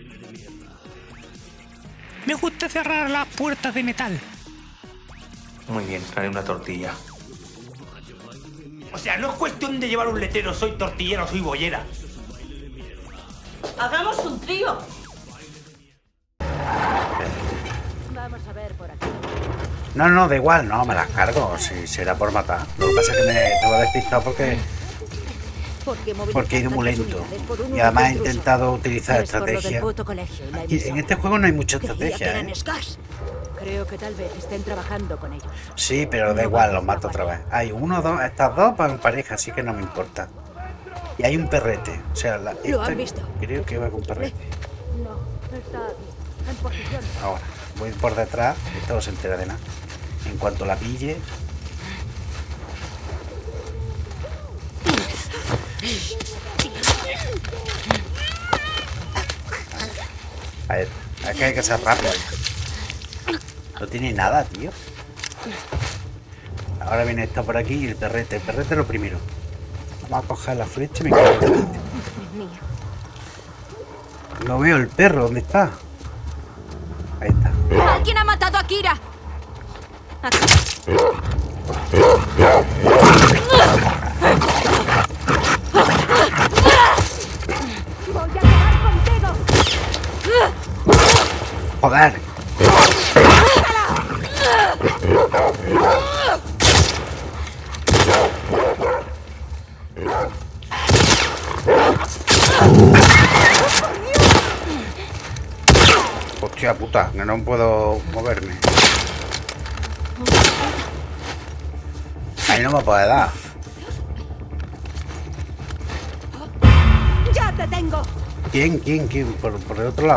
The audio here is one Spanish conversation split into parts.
Me gusta cerrar las puertas de metal. Muy bien, traeré una tortilla. O sea, no es cuestión de llevar un letrero, soy tortillera o soy bollera. ¡Hagamos un trío! Vamos a ver por aquí. No, no, da igual, no, me las cargo, si será por matar. Lo que pasa es que me estaba despistado porque he ido muy lento. Y además he intentado utilizar estrategia. Y en este juego no hay mucha estrategia, ¿eh? Creo que tal vez estén trabajando con ellos. Sí, pero da igual, los mato otra vez. Hay uno, dos, estas dos van en pareja, así que no me importa. Y hay un perrete, o sea, ¿Lo han visto? Creo que va con perrete. No, está en posición. Ahora, voy por detrás, esto no se entera de nada. En cuanto la pille... A ver, es que hay que ser rápido. No tiene nada, tío. Ahora viene esta por aquí y el perrete. El perrete es lo primero. Vamos a coger la flecha y me quedo delante. No veo el perro, ¿dónde está? Ahí está. ¡Alguien ha matado a Kira! ¡Voy a acabar contigo! ¡Joder! Hostia puta, que no puedo moverme. Ahí no me puede dar. ¡Ya te tengo! ¿Quién? Por el otro lado.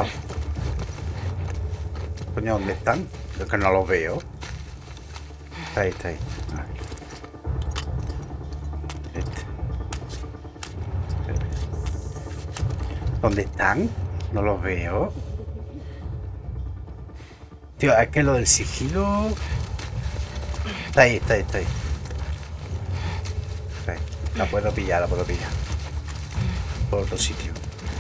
Coño, ¿dónde están? Es que no los veo. Está ahí. Vale. ¿Dónde están? No los veo. Tío, es que lo del sigilo... Está ahí. La puedo pillar. Por otro sitio.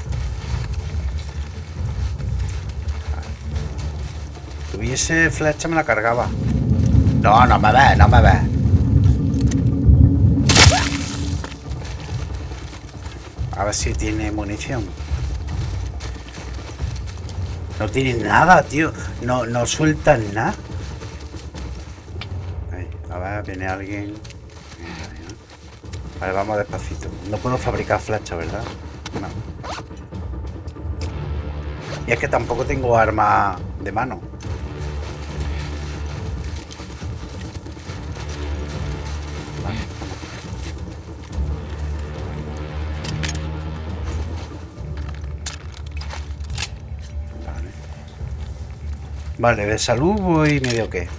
Tuviese flecha me la cargaba. No me ves. A ver si tiene munición. No tiene nada, tío. No sueltan nada. Ahí, a ver, viene alguien. Vale, vamos despacito. No puedo fabricar flechas, ¿verdad? No. Y es que tampoco tengo arma de mano. Vale, de salud voy medio que.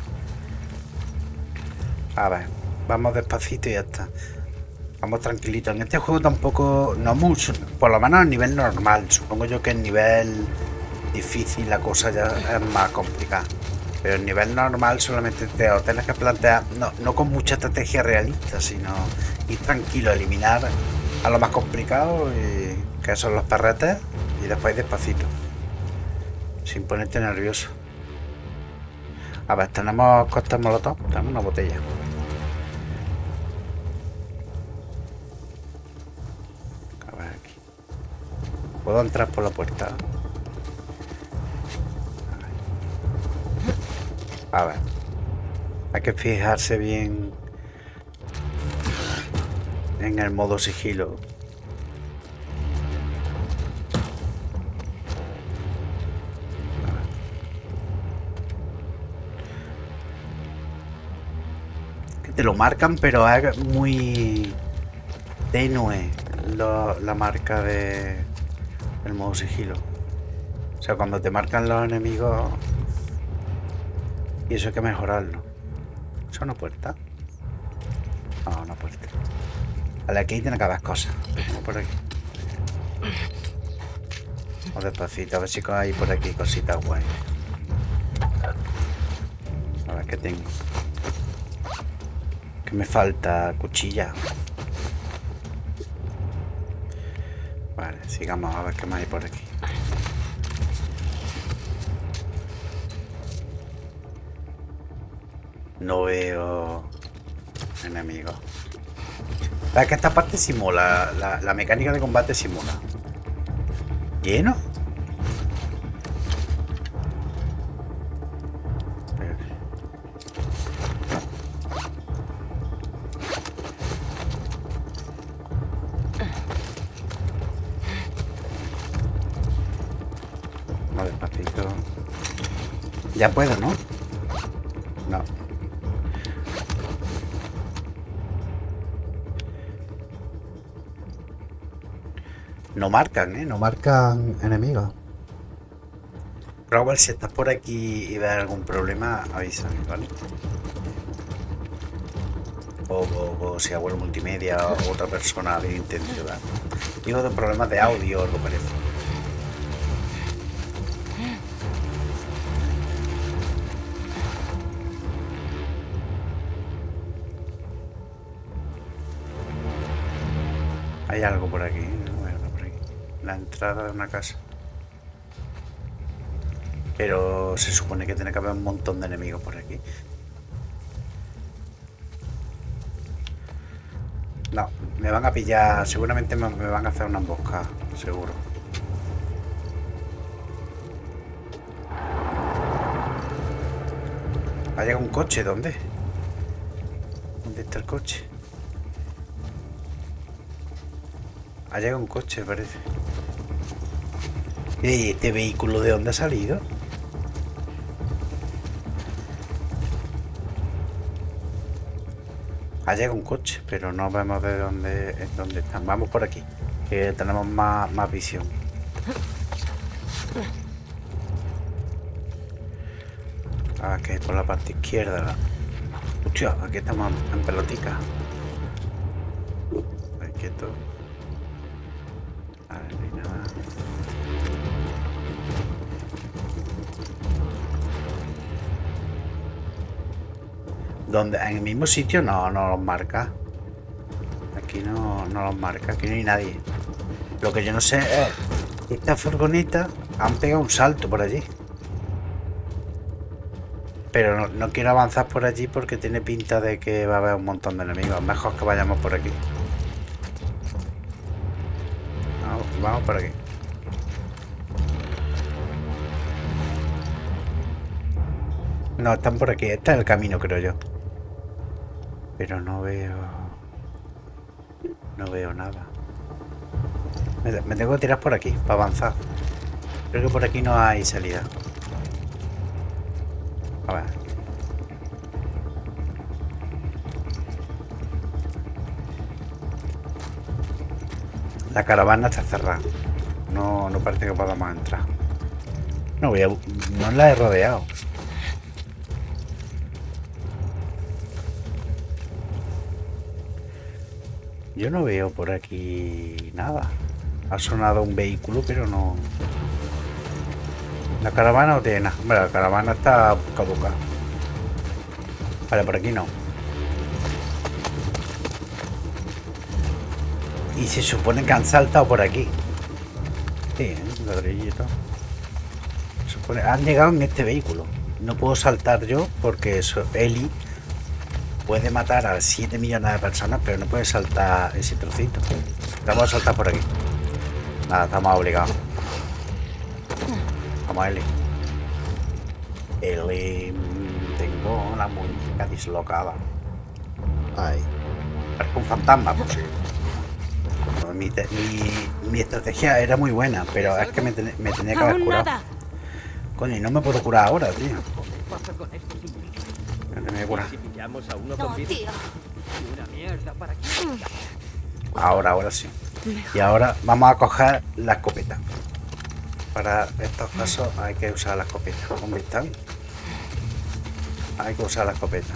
A ver, vamos despacito y ya está. Vamos tranquilitos. En este juego tampoco, no mucho, por lo menos a nivel normal. Supongo yo que en nivel difícil la cosa ya es más complicada. Pero en nivel normal solamente te lo tienes que plantear, no con mucha estrategia realista, sino ir tranquilo, eliminar a lo más complicado, que son los perretes, y después despacito. Sin ponerte nervioso. A ver, tenemos costas molotov, tenemos una botella. A ver aquí. ¿Puedo entrar por la puerta? A ver. Hay que fijarse bien en el modo sigilo. Te lo marcan, pero es muy tenue la marca del modo sigilo. O sea, cuando te marcan los enemigos, y eso hay que mejorarlo. ¿Es una puerta? No, una puerta. Vale, aquí tiene que haber cosas. Vamos por aquí. Vamos despacito, a ver si hay por aquí cositas guay. A ver qué tengo. Me falta cuchilla. Vale, sigamos a ver qué más hay por aquí. No veo enemigos. Es que esta parte simula, la mecánica de combate simula. ¿Lleno? No, despacito. Ya puedo, ¿no? No. No marcan, ¿eh? No marcan enemigos. Pero igual si estás por aquí y ves algún problema, avísame, ¿vale? O si abuelo multimedia o otra persona de intensidad. Digo de problemas de audio o algo parecido. Hay algo por aquí, ¿no? Hay algo por aquí. La entrada de una casa. Pero se supone que tiene que haber un montón de enemigos por aquí. No, me van a pillar. Seguramente me van a hacer una emboscada, seguro. Ha llegado un coche, ¿dónde? ¿Dónde está el coche? Ha llegado un coche, parece. ¿Y este vehículo de dónde ha salido? Ha llegado un coche, pero no vemos de dónde están. Vamos por aquí, que tenemos más visión. Ah, que es por la parte izquierda. Hostia, aquí estamos en pelotica. Ahí quieto. A ver, no hay nada. ¿Dónde? En el mismo sitio no los marca. Aquí no los marca, aquí no hay nadie. Lo que yo no sé es, esta furgoneta han pegado un salto por allí. Pero no quiero avanzar por allí porque tiene pinta de que va a haber un montón de enemigos. Mejor que vayamos por aquí. Vamos por aquí. No, están por aquí. Este es el camino, creo yo. Pero no veo nada. Me tengo que tirar por aquí para avanzar. Creo que por aquí no hay salida. A ver. La caravana está cerrada. No parece que podamos entrar. No la he rodeado. Yo no veo por aquí nada. Ha sonado un vehículo, pero no. La caravana no tiene nada. Hombre, la caravana está caduca. Vale, por aquí no. Y se supone que han saltado por aquí. Sí, un ladrillito. Han llegado en este vehículo. No puedo saltar yo porque eso, Eli puede matar a 7 millones de personas, pero no puede saltar ese trocito. Vamos a saltar por aquí. Nada, estamos obligados. Vamos, Eli. Eli, tengo la muñeca dislocada. Ay. Parece un fantasma, pues sí. Mi estrategia era muy buena, pero es que me tenía que haber curado. Coño, y no me puedo curar ahora, tío. No me voy a curar. Ahora sí. Y ahora vamos a coger la escopeta. Para estos casos hay que usar la escopeta. ¿Dónde están? Hay que usar la escopeta.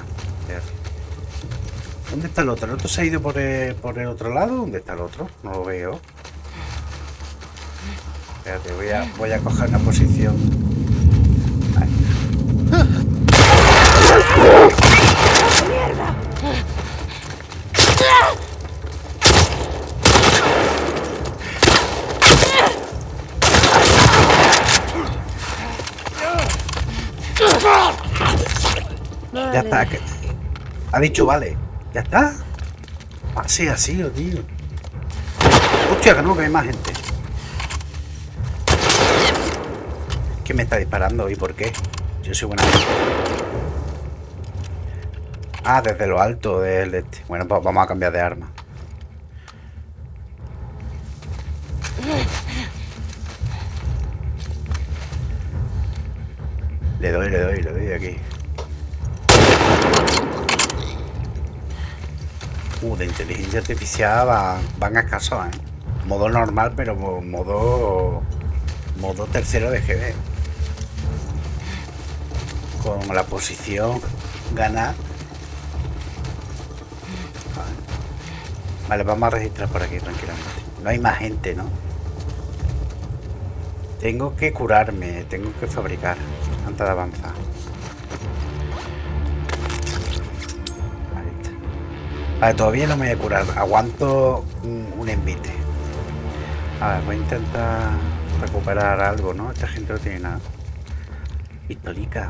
¿Dónde está el otro? ¿El otro se ha ido por el otro lado? ¿Dónde está el otro? No lo veo. Espérate, voy a coger una posición. Ahí. ¡Mierda! Ya está. Ha dicho vale. ¿Ya está? Así, así, tío. Hostia, que no, que hay más gente. ¿Quién me está disparando y por qué? Yo soy buena gente. Ah, desde lo alto del este. Bueno, pues vamos a cambiar de arma. Le doy aquí. De inteligencia artificial van a escasos, ¿eh? Modo normal, pero modo tercero de GB. Con la posición ganar. Vale, vamos a registrar por aquí tranquilamente. No hay más gente, ¿no? Tengo que curarme, tengo que fabricar antes de avanzar. Ahí está. Vale, todavía no me voy a curar. Aguanto un envite. A ver, voy a intentar recuperar algo, ¿no? Esta gente no tiene nada. Pistolica.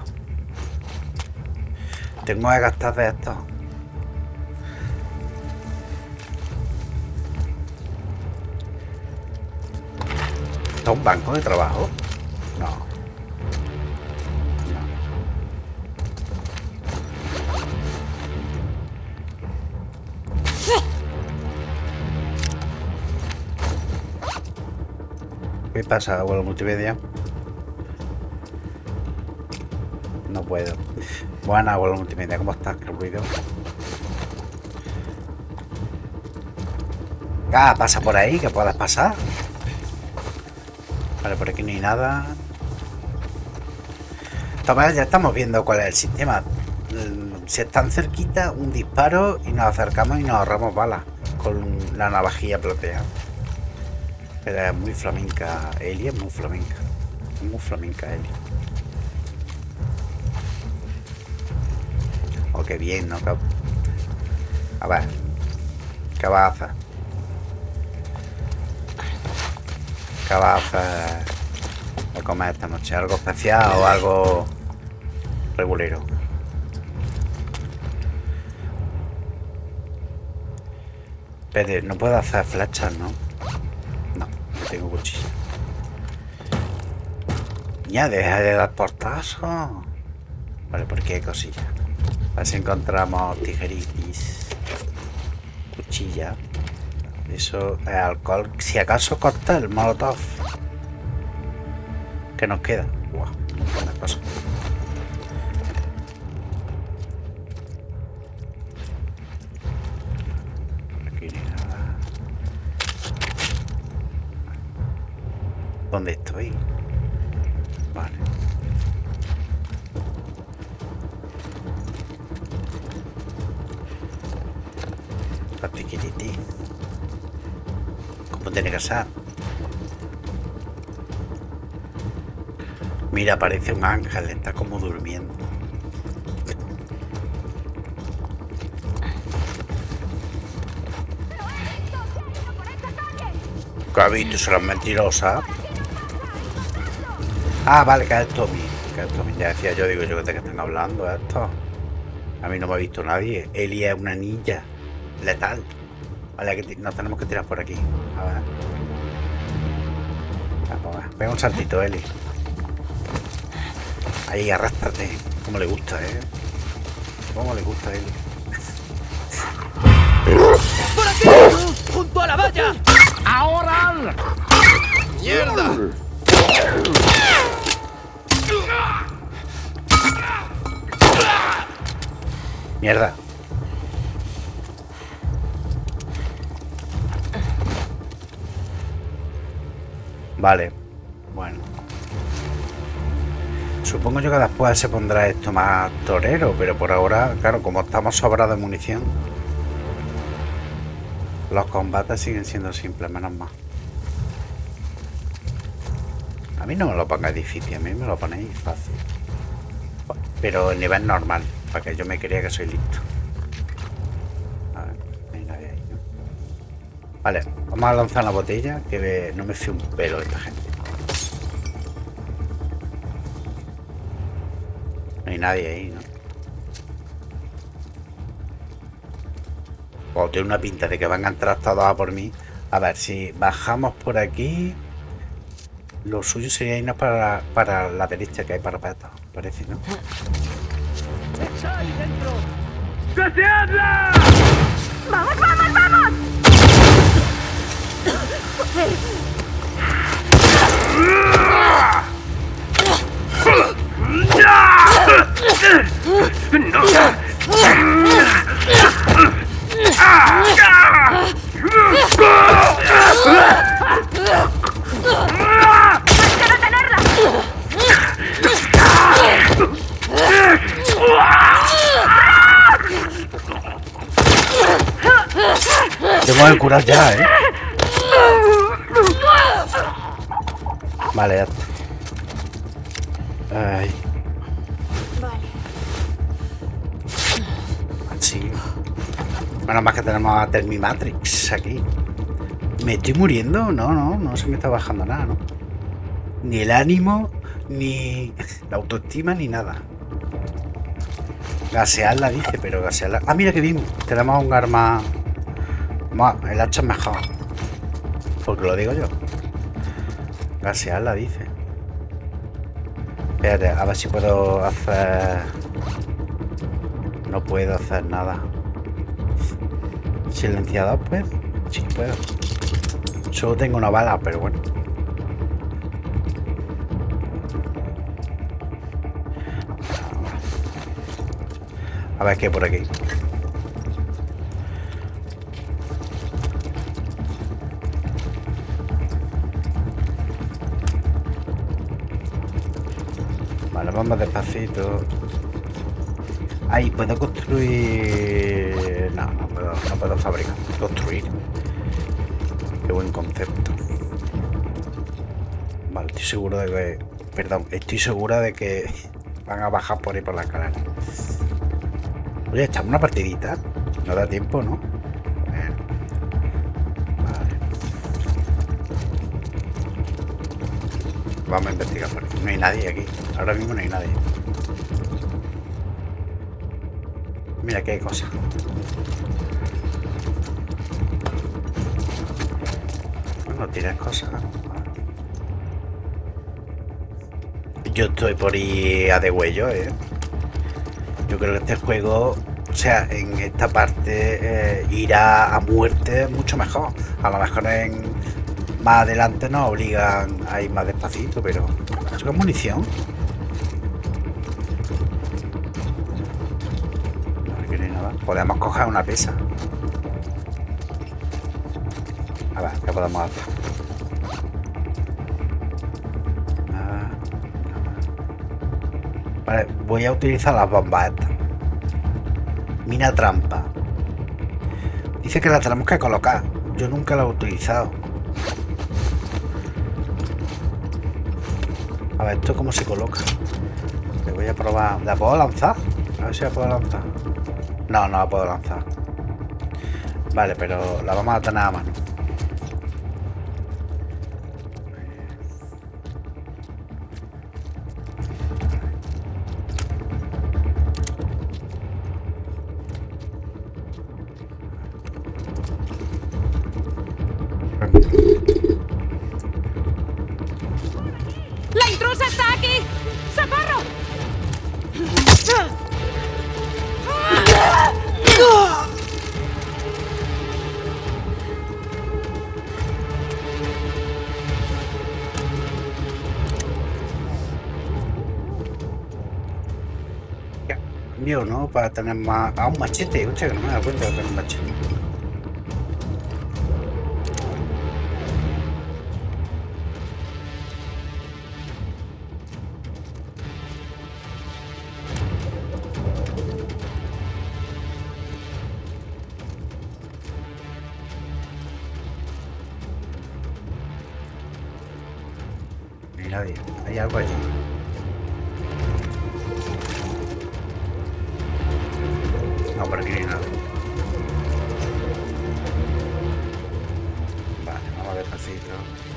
Tengo que gastar de esto. ¿Está un banco de trabajo? No. ¿Qué pasa, abuelo multimedia? No puedo. Buena, abuelo multimedia, ¿cómo estás? ¿Qué ruido? Ah, pasa por ahí, que puedas pasar. Vale, por aquí no hay nada. Toma, ya estamos viendo cuál es el sistema. Si están cerquita, un disparo y nos acercamos y nos ahorramos balas con la navajilla plateada. Pero es muy flamenca, Eli, es muy flamenca. Es muy flamenca, Eli. Oh, qué bien, ¿no? A ver. ¿Qué vas a hacer? ¿Qué vas a hacer a comer esta noche? ¿Algo especial o algo regulero? Pero no puedo hacer flechas, ¿no? No, no tengo cuchillo. Ya, deja de dar portazos. Vale, porque hay cosillas. A ver si encontramos tijeritis. Cuchilla. Eso es alcohol. Si acaso corta el molotov. ¿Qué nos queda? Buah, un montón de cosas. Aquí no hay nada. ¿Dónde estoy? Vale. Papiquititi. ¿Cómo tiene que ser? Mira, parece un ángel, está como durmiendo. ¿Qué ha visto? ¿Serán mentirosas? Ah, vale, que es Tommy. Que es Tommy. Ya decía yo, digo yo, ¿de qué están hablando esto? A mí no me ha visto nadie. Eli es una ninja letal. Vale, que nos tenemos que tirar por aquí. A ver. Vamos a ver. Pega un saltito, Eli. Ahí, arrástrate. Como le gusta, Como le gusta a Eli. ¡Por aquí! ¡Junto a la valla! ¡Ahora! ¡Mierda! Mierda. Vale. Bueno. Supongo yo que después se pondrá esto más torero, pero por ahora, claro, como estamos sobrados de munición, los combates siguen siendo simples, menos mal. A mí no me lo pongáis difícil, a mí me lo ponéis fácil. Pero en nivel normal, para que yo me crea que soy listo. A ver, no hay nadie ahí, ¿no? Vale, vamos a lanzar la botella, que no me fío un pelo de esta gente. No hay nadie ahí, ¿no? O tiene una pinta de que van a entrar todos a por mí. A ver, si bajamos por aquí... Lo suyo sería irnos para la derecha, que hay parapetos, parece, ¿no? ¡Echa ahí dentro! ¡Que se habla! ¡Vamos, vamos, vamos! ¡Hay que detenerla! Tengo que curar ya, ¿eh? Vale, ya está. Ay. Vale. Sí. Menos más que tenemos a Terminatrix aquí. ¿Me estoy muriendo? No se me está bajando nada, ¿no? Ni el ánimo, ni la autoestima, ni nada. Gasearla, dice, pero gasearla... Ah, mira que bien. Tenemos un arma... El hacha es mejor. Porque lo digo yo. Gasearla, dice. Espérate, a ver si puedo hacer... No puedo hacer nada. Silenciador, pues. Sí, puedo. Solo tengo una bala, pero bueno. A ver qué hay por aquí. Vale, vamos despacito. Ahí puedo construir... No puedo fabricar. Construir. Qué buen concepto. Vale, estoy seguro de que... Perdón, estoy segura de que van a bajar por ahí por la escalera. Oye, echamos una partidita. No da tiempo, ¿no? Bueno. Vale. Vamos a investigar por aquí. No hay nadie aquí. Ahora mismo no hay nadie. Mira que hay cosas. No tienes cosas. Yo estoy por ir a degüello, ¿eh? Yo creo que este juego, o sea, en esta parte irá a muerte mucho mejor. A lo mejor más adelante nos obligan a ir más despacito, pero... ¿Eso es munición? No hay nada. Podemos coger una pesa. A ver, ¿qué podemos hacer? Vale, voy a utilizar las bombas estas. Mina trampa. Dice que la tenemos que colocar. Yo nunca la he utilizado. A ver, ¿esto cómo se coloca? Le voy a probar. ¿La puedo lanzar? A ver si la puedo lanzar. No la puedo lanzar. Vale, pero la vamos a tener a mano. ¡La intrusa está aquí! ¡Socorro! Cambio, ¿no? Para tener más... Ah, un machete. Hostia, que no me da cuenta de tener un machete. Nadie. Hay algo allí. No, por aquí no hay nada. Vale, vamos despacito.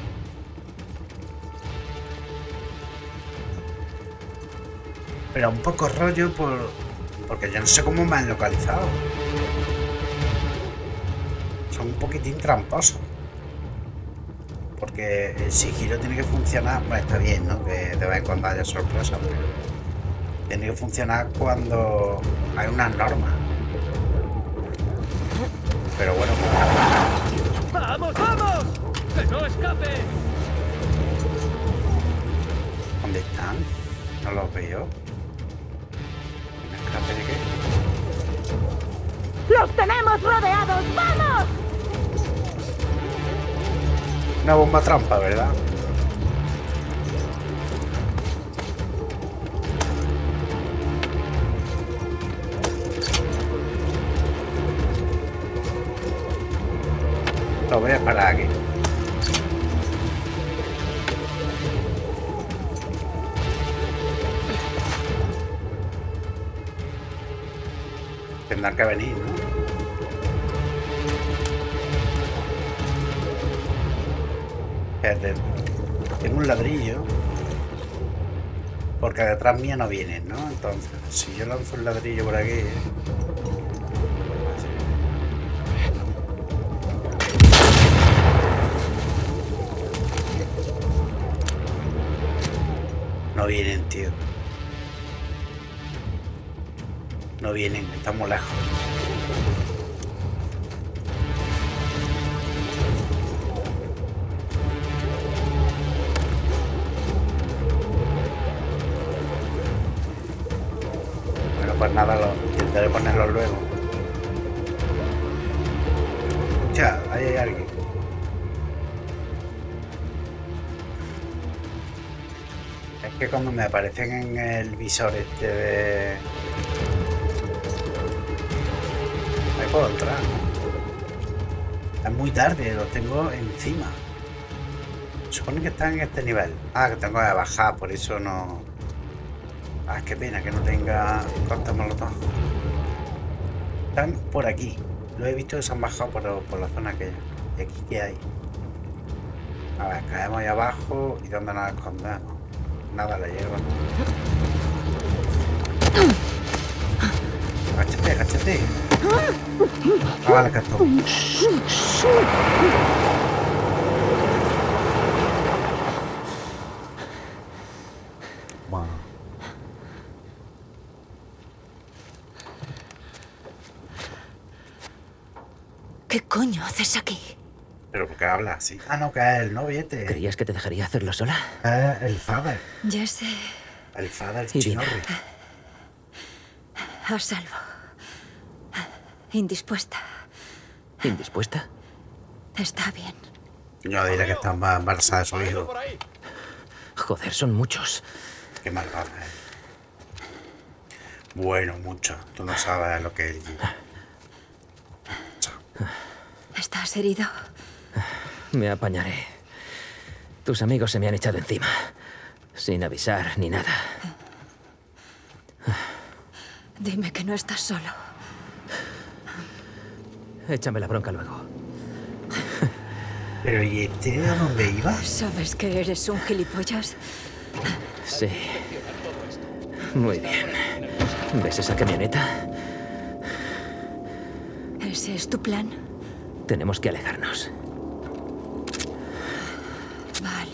Pero un poco rollo porque yo no sé cómo me han localizado. poquitín tramposo. Porque el sigilo tiene que funcionar, pues está bien, ¿no? Que de vez en cuando haya sorpresas, pero tiene que funcionar cuando hay unas normas. Pero bueno, ¡Vamos, vamos! ¡Que no escape! ¿dónde están? No los veo. ¿Un escape de qué? ¡Los tenemos rodeados! ¡Vamos! Una bomba trampa, ¿verdad? Lo voy a parar aquí. Tendrán que venir, ¿no? Fíjate, tengo un ladrillo. Porque detrás mía no vienen, ¿no? Entonces, si yo lanzo un ladrillo por aquí... No vienen, tío. No vienen, estamos lejos. Bueno, pues nada, intentaré ponerlo luego. Ya, ahí hay alguien. Es que cuando me aparecen en el visor este de... Ahí puedo entrar, ¿no? Es muy tarde, lo tengo encima. Supone que están en este nivel. Ah, que tengo que bajar, por eso no... Ah, qué pena que no tenga costas molotov. Están por aquí. Lo he visto que se han bajado por la zona aquella. ¿Y aquí qué hay? A ver, caemos ahí abajo. ¿Y dónde nos escondemos? Nada le lleva. Agáchate, agáchate. Ah, vale, que estoy. Bueno. ¿Qué coño haces aquí? ¿Pero por qué hablas así? Ah, no, que es el noviete. ¿Creías que te dejaría hacerlo sola? Es el father. Ya sé. El father Irina. Chinorri. A salvo. Indispuesta. ¿Indispuesta? Está bien. Yo diré que está embarazada de su hijo. Joder, son muchos. Qué malvada, Bueno, mucho. Tú no sabes lo que él lleva. ¿Estás herido? Me apañaré. Tus amigos se me han echado encima. Sin avisar ni nada. Dime que no estás solo. Échame la bronca luego. Pero ¿y este a dónde iba? ¿Sabes que eres un gilipollas? Sí. Muy bien. ¿Ves esa camioneta? ¿Ese es tu plan? Tenemos que alejarnos. Vale.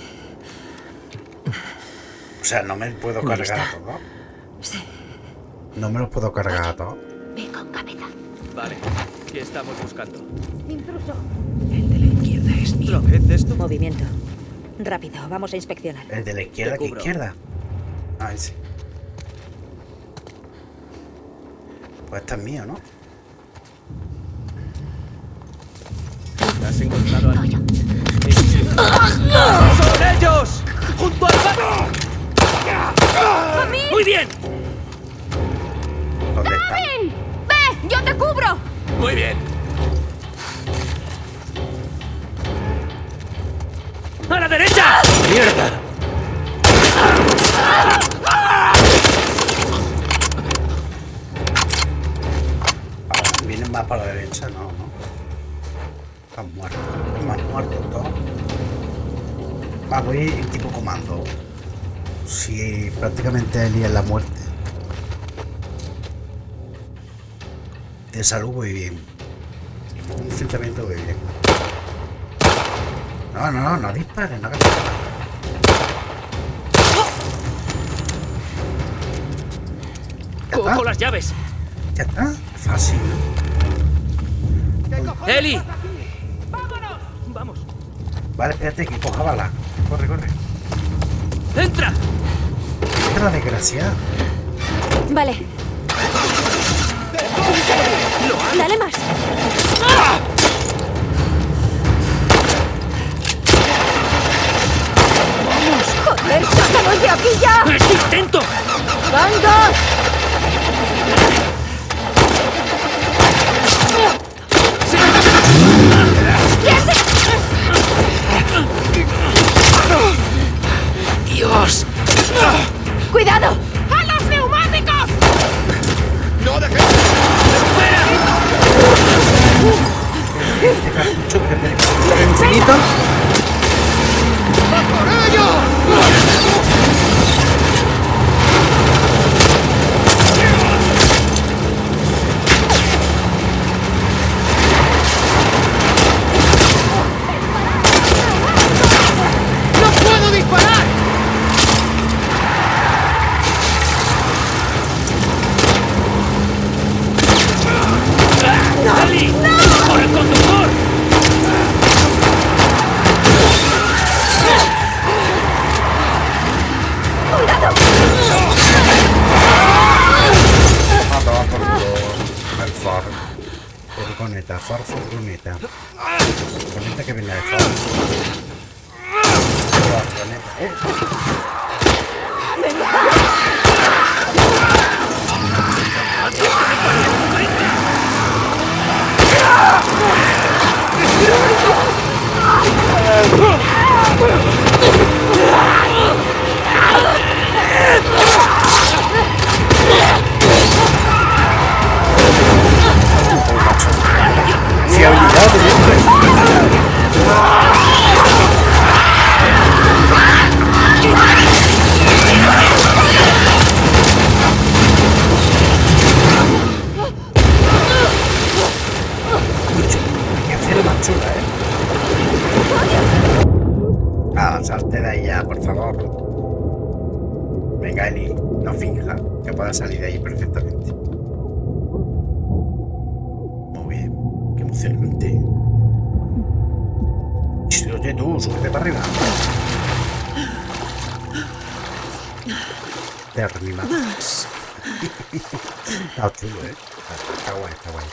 O sea, no me puedo ¿Dónde cargar a está? todos. Sí. No me los puedo cargar a todos. Ve con cabeza. Vale, ¿qué estamos buscando? Intruso. El de la izquierda es mío. ¿Otra vez esto? Movimiento. Rápido, vamos a inspeccionar. El de la izquierda, Te ¿qué cubro. izquierda? Ah, ese. Pues este es mío, ¿no? ¿Has encontrado a alguien? ¡Son ellos! ¡Junto al barco! ¡Muy bien! ¿Dónde está? ¡Ve! ¡Yo te cubro! ¡Muy bien! ¡A la derecha! ¡Mierda! Vienen más para la derecha, no, ¿no? Están muertos. Están muertos todos. Va, voy en tipo comando. Sí, prácticamente Eli es la muerte. De salud voy bien. Un enfrentamiento bien. No dispares, no hagas nada. Cojo las llaves. Ya está, fácil. ¡Eli! ¡Vámonos! Vale, espérate que coja bala. Corre. ¡Entra! Entra, desgraciado. Vale. Dale más. ¡Joder, sácanos de aquí ya! ¡Este intento! ¡Venga! ¡Dios! ¡Cuidado! ¡A los neumáticos! ¡No dejes! Este cartucho que tiene infinito. ¡No puedo disparar! ¡Eli! ¡Por el conductor! Al Ford. Furgoneta, furgoneta. Furgoneta que viene de Ford. Furgoneta. Fiabilidad de salte de ahí ya, por favor. Venga, Eli, no finja que pueda salir de ahí perfectamente. Muy bien, qué emocionante. Oye tú, súbete para arriba. Terminadas. Está chulo, Está guay, está guay.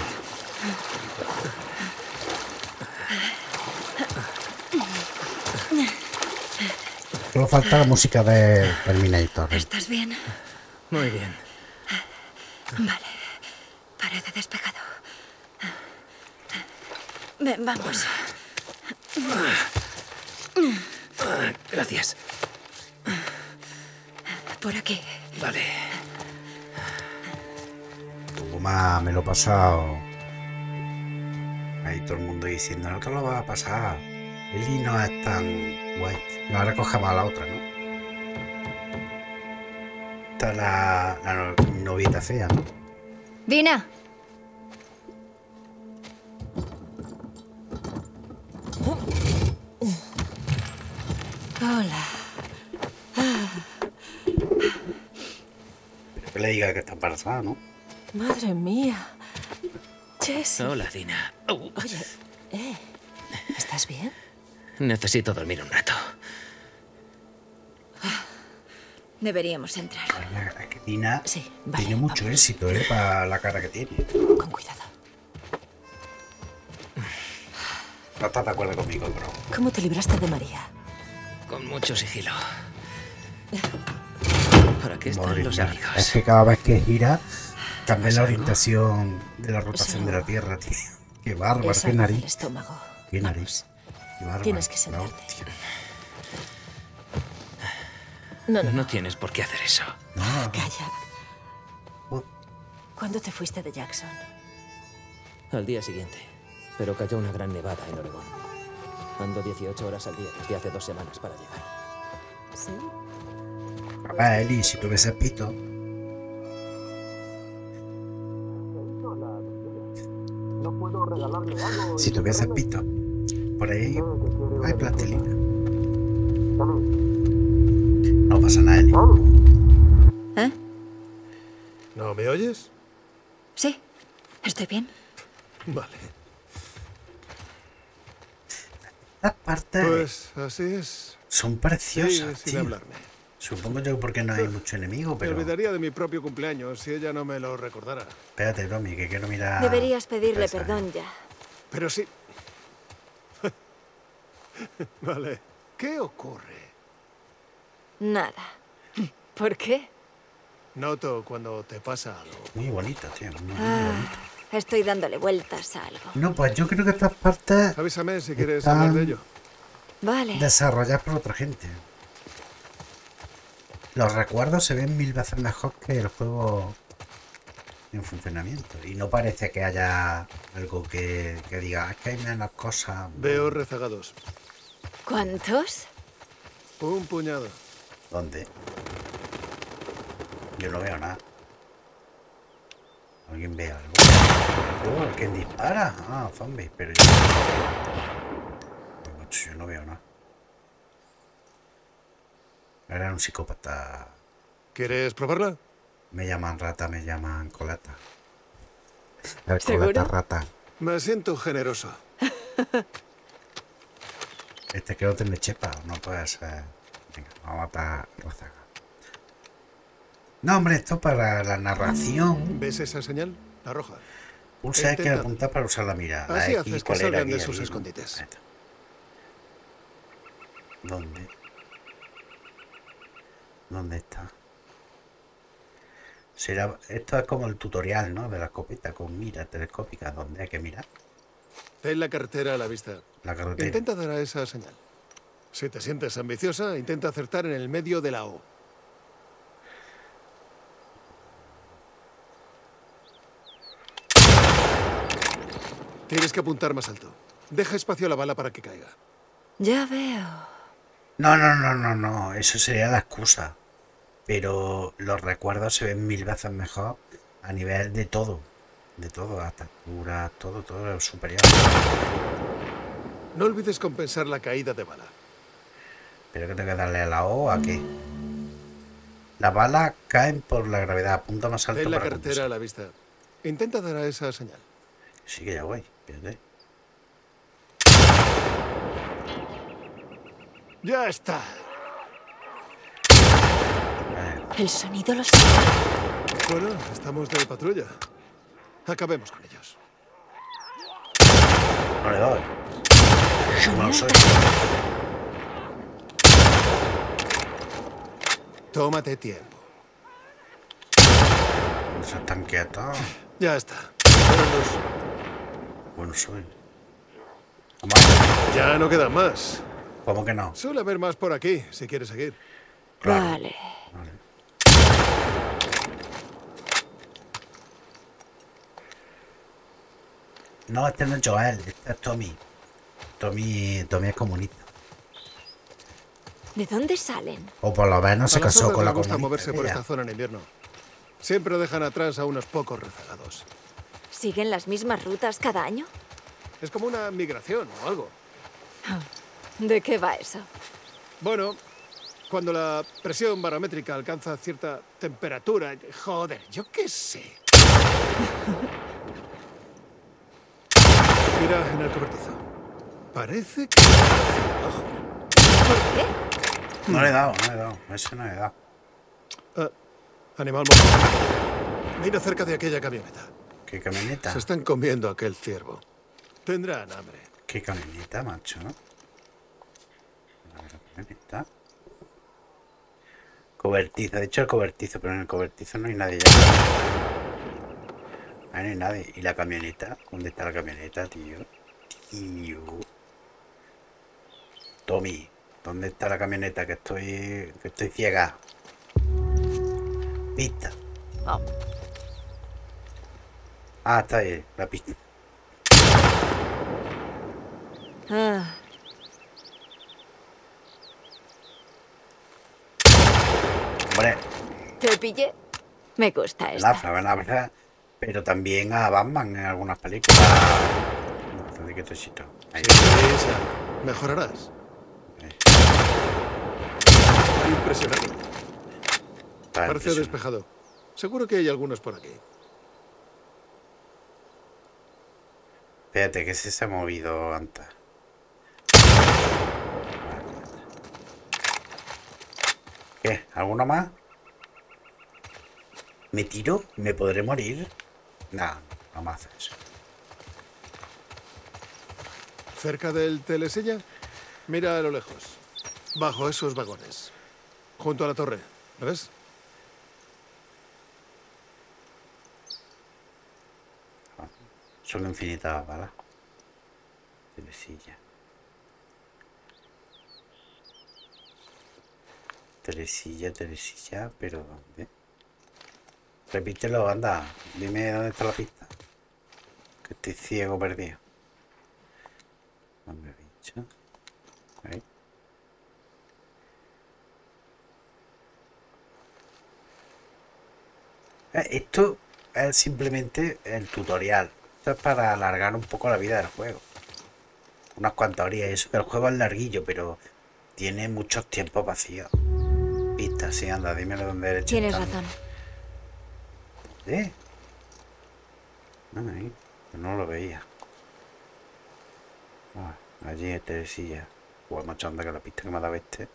Solo falta la música de Terminator. ¿Estás bien? Muy bien. Vale. Parece despejado. Ven, vamos. Gracias. Por aquí. Vale. Puma, me lo he pasado. Ahí todo el mundo diciendo, no te lo vas a pasar. Eli no es tan guay. No, ahora cogemos a la otra, ¿no? Esta es la novita fea, ¿no? Dina. Hola. Pero que le diga que está embarazada, ¿no? Madre mía. Jess. Hola, Dina. Oye, ¿estás bien? Necesito dormir un rato. Deberíamos entrar. Es que Tina Sí, vale, tiene mucho vamos. éxito, para la cara que tiene. Con cuidado. No estás de acuerdo conmigo, bro. ¿Cómo te libraste de María? Con mucho sigilo. ¿Para qué están Madre los mía, amigos? es que cada vez que gira cambia la ¿Pasa algo? orientación de la rotación de la Tierra, tío. Qué bárbaro, Es qué algo del nariz. estómago. Qué Vamos. nariz. Qué bárbaro. Tienes que No, sentarte. tío. No tienes por qué hacer eso. No, Calla. Oh. ¿Cuándo te fuiste de Jackson? Al día siguiente. Pero cayó una gran nevada en Oregón. Ando 18 horas al día desde hace 2 semanas para llegar. ¿Sí? a ver, Eli, si tuviese pito. No puedo regalar Si tuvieses pito, por ahí hay plastilina. No pasa nada, Eli. ¿Eh? ¿No me oyes? Sí, estoy bien. Vale. Las partes Pues así es. son preciosas, Sigue sin tío. hablarme. Supongo yo porque no hay mucho enemigo, Me pero... olvidaría de mi propio cumpleaños si ella no me lo recordara. Espérate, Tommy, que quiero mirar... Deberías pedirle esa, perdón ya. Pero sí. Vale. ¿Qué ocurre? Nada. ¿Por qué? Noto cuando te pasa algo. Muy bonito, tío. Muy bonito. Estoy dándole vueltas a algo. No, pues yo creo que estas partes Avísame si quieres Están- hablar de ello. Vale. desarrolladas por otra gente. Los recuerdos se ven 1000 veces mejor que el juego en funcionamiento. Y no parece que haya algo que diga, es que hay menos cosas. Veo rezagados. ¿Cuántos? Un puñado. ¿Dónde? Yo no veo nada. ¿Alguien ve algo? Oh, ¿quién dispara? Ah, zombies, pero yo... Macho, yo no veo nada. Era un psicópata. ¿Quieres probarla? Me llaman rata, me llaman coleta. El ¿Seguro? coleta rata. Me siento generoso. Este que no tiene chepa, no puede ser. Venga, vamos a matar Rázaga. No, hombre, esto para la narración. ¿Ves esa señal? La roja. Pulsa X que Intenta. apuntar para usar la mira. La Así X, haces que ¿cuál era salgan aquí? de sus Aquí. escondites. Ahí está. ¿Dónde? ¿Dónde está? Será, esto es como el tutorial, ¿no? De la escopeta con mira telescópica, donde hay que mirar Ten la carretera a la vista. la carretera. Intenta dar a esa señal. Si te sientes ambiciosa, intenta acertar en el medio de la O. Tienes que apuntar más alto. Deja espacio a la bala para que caiga. Ya veo. No, eso sería la excusa. Pero los recuerdos se ven 1000 veces mejor a nivel de todo. De todo, hasta texturas, todo es superior. No olvides compensar la caída de bala. Pero que tengo que darle a la O a qué. Las balas caen por la gravedad. Apunta más alto Ten la para carretera a la vista. Intenta dar a esa señal. compensar. Sí que ya voy. Espérate. ¡Ya está! El sonido lo sé. Bueno, estamos de patrulla. Acabemos con ellos. No le doy. No soy. Tómate tiempo. No se están quietos. Ya está. Vámonos. Bueno, soy. Vamos. Ya no quedan más. ¿Cómo que no? Suele haber más por aquí, si quieres seguir. Claro. Vale. Vale. No, este no es Joel, este es Tommy. Tommy es comunista. ¿De dónde salen? O por lo menos se A las casó hordas con la les gusta comunista. moverse por ella. esta zona en invierno. Siempre dejan atrás a unos pocos rezagados. ¿Siguen las mismas rutas cada año? Es como una migración o algo. ¿De qué va eso? Bueno, cuando la presión barométrica alcanza cierta temperatura... Joder, yo qué sé. Mira en el cobertizo. Parece que... abajo. ¿Por qué? No le he dado. Eso no le he dado. Animal mortal. Mira cerca de aquella camioneta. ¿Qué camioneta? Se están comiendo aquel ciervo. Tendrán hambre. ¿Qué camioneta, macho? A ver, la camioneta. Cobertizo, de hecho el cobertizo, pero en el cobertizo no hay nadie ya. Ahí no hay nadie. ¿Y la camioneta? ¿Dónde está la camioneta, tío? Tío. Tommy, ¿dónde está la camioneta? Que estoy ciega. Pista. Oh, Ah, está ahí, la pista. ah, Hombre, ¿te pillé? Me gusta la esta. verdad, pero también a Batman en algunas películas. ¿Dónde quietecito? Ahí. Sí, sí, mejorarás. Estoy impresionado. Está Parece impresionante. despejado. Seguro que hay algunos por aquí. Espérate, que se ha movido antes. ¿Qué? ¿Alguno más? ¿Me tiro? ¿Me podré morir? Nah, no me hace eso. Cerca del telesilla, mira a lo lejos. Bajo esos vagones. Junto a la torre. ¿Lo ves? Son infinitas balas. Teresilla. Teresilla, pero ¿dónde? Repítelo, anda. Dime dónde está la pista. Que estoy ciego perdido. ¿Dónde he dicho? Ahí. Esto es simplemente el tutorial. Esto es para alargar un poco la vida del juego. Unas cuantas horas. Eso que el juego es larguillo, pero tiene muchos tiempos vacíos. Pista, sí, anda, dímelo dónde eres. Tienes razón. ¿Dónde? No, ahí. No lo veía. Ah, allí es Teresilla. Pues macho, anda que la pista que me ha dado este.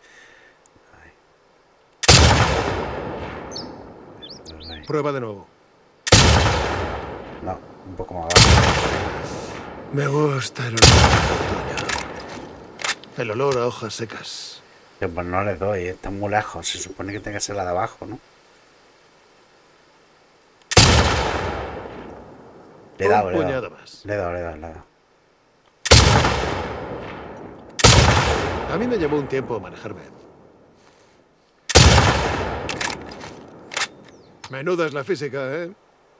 Ahí. Prueba de nuevo. No, un poco más abajo. Me gusta el olor a otoño. El olor a hojas secas. Pues no le doy, está muy lejos. Se supone que tiene que ser la de abajo, ¿no? Le he dado, Un le he puñado dado. más. Le he dado, le he dado, le he dado. A mí me llevó un tiempo manejarme. Menuda es la física, ¿eh?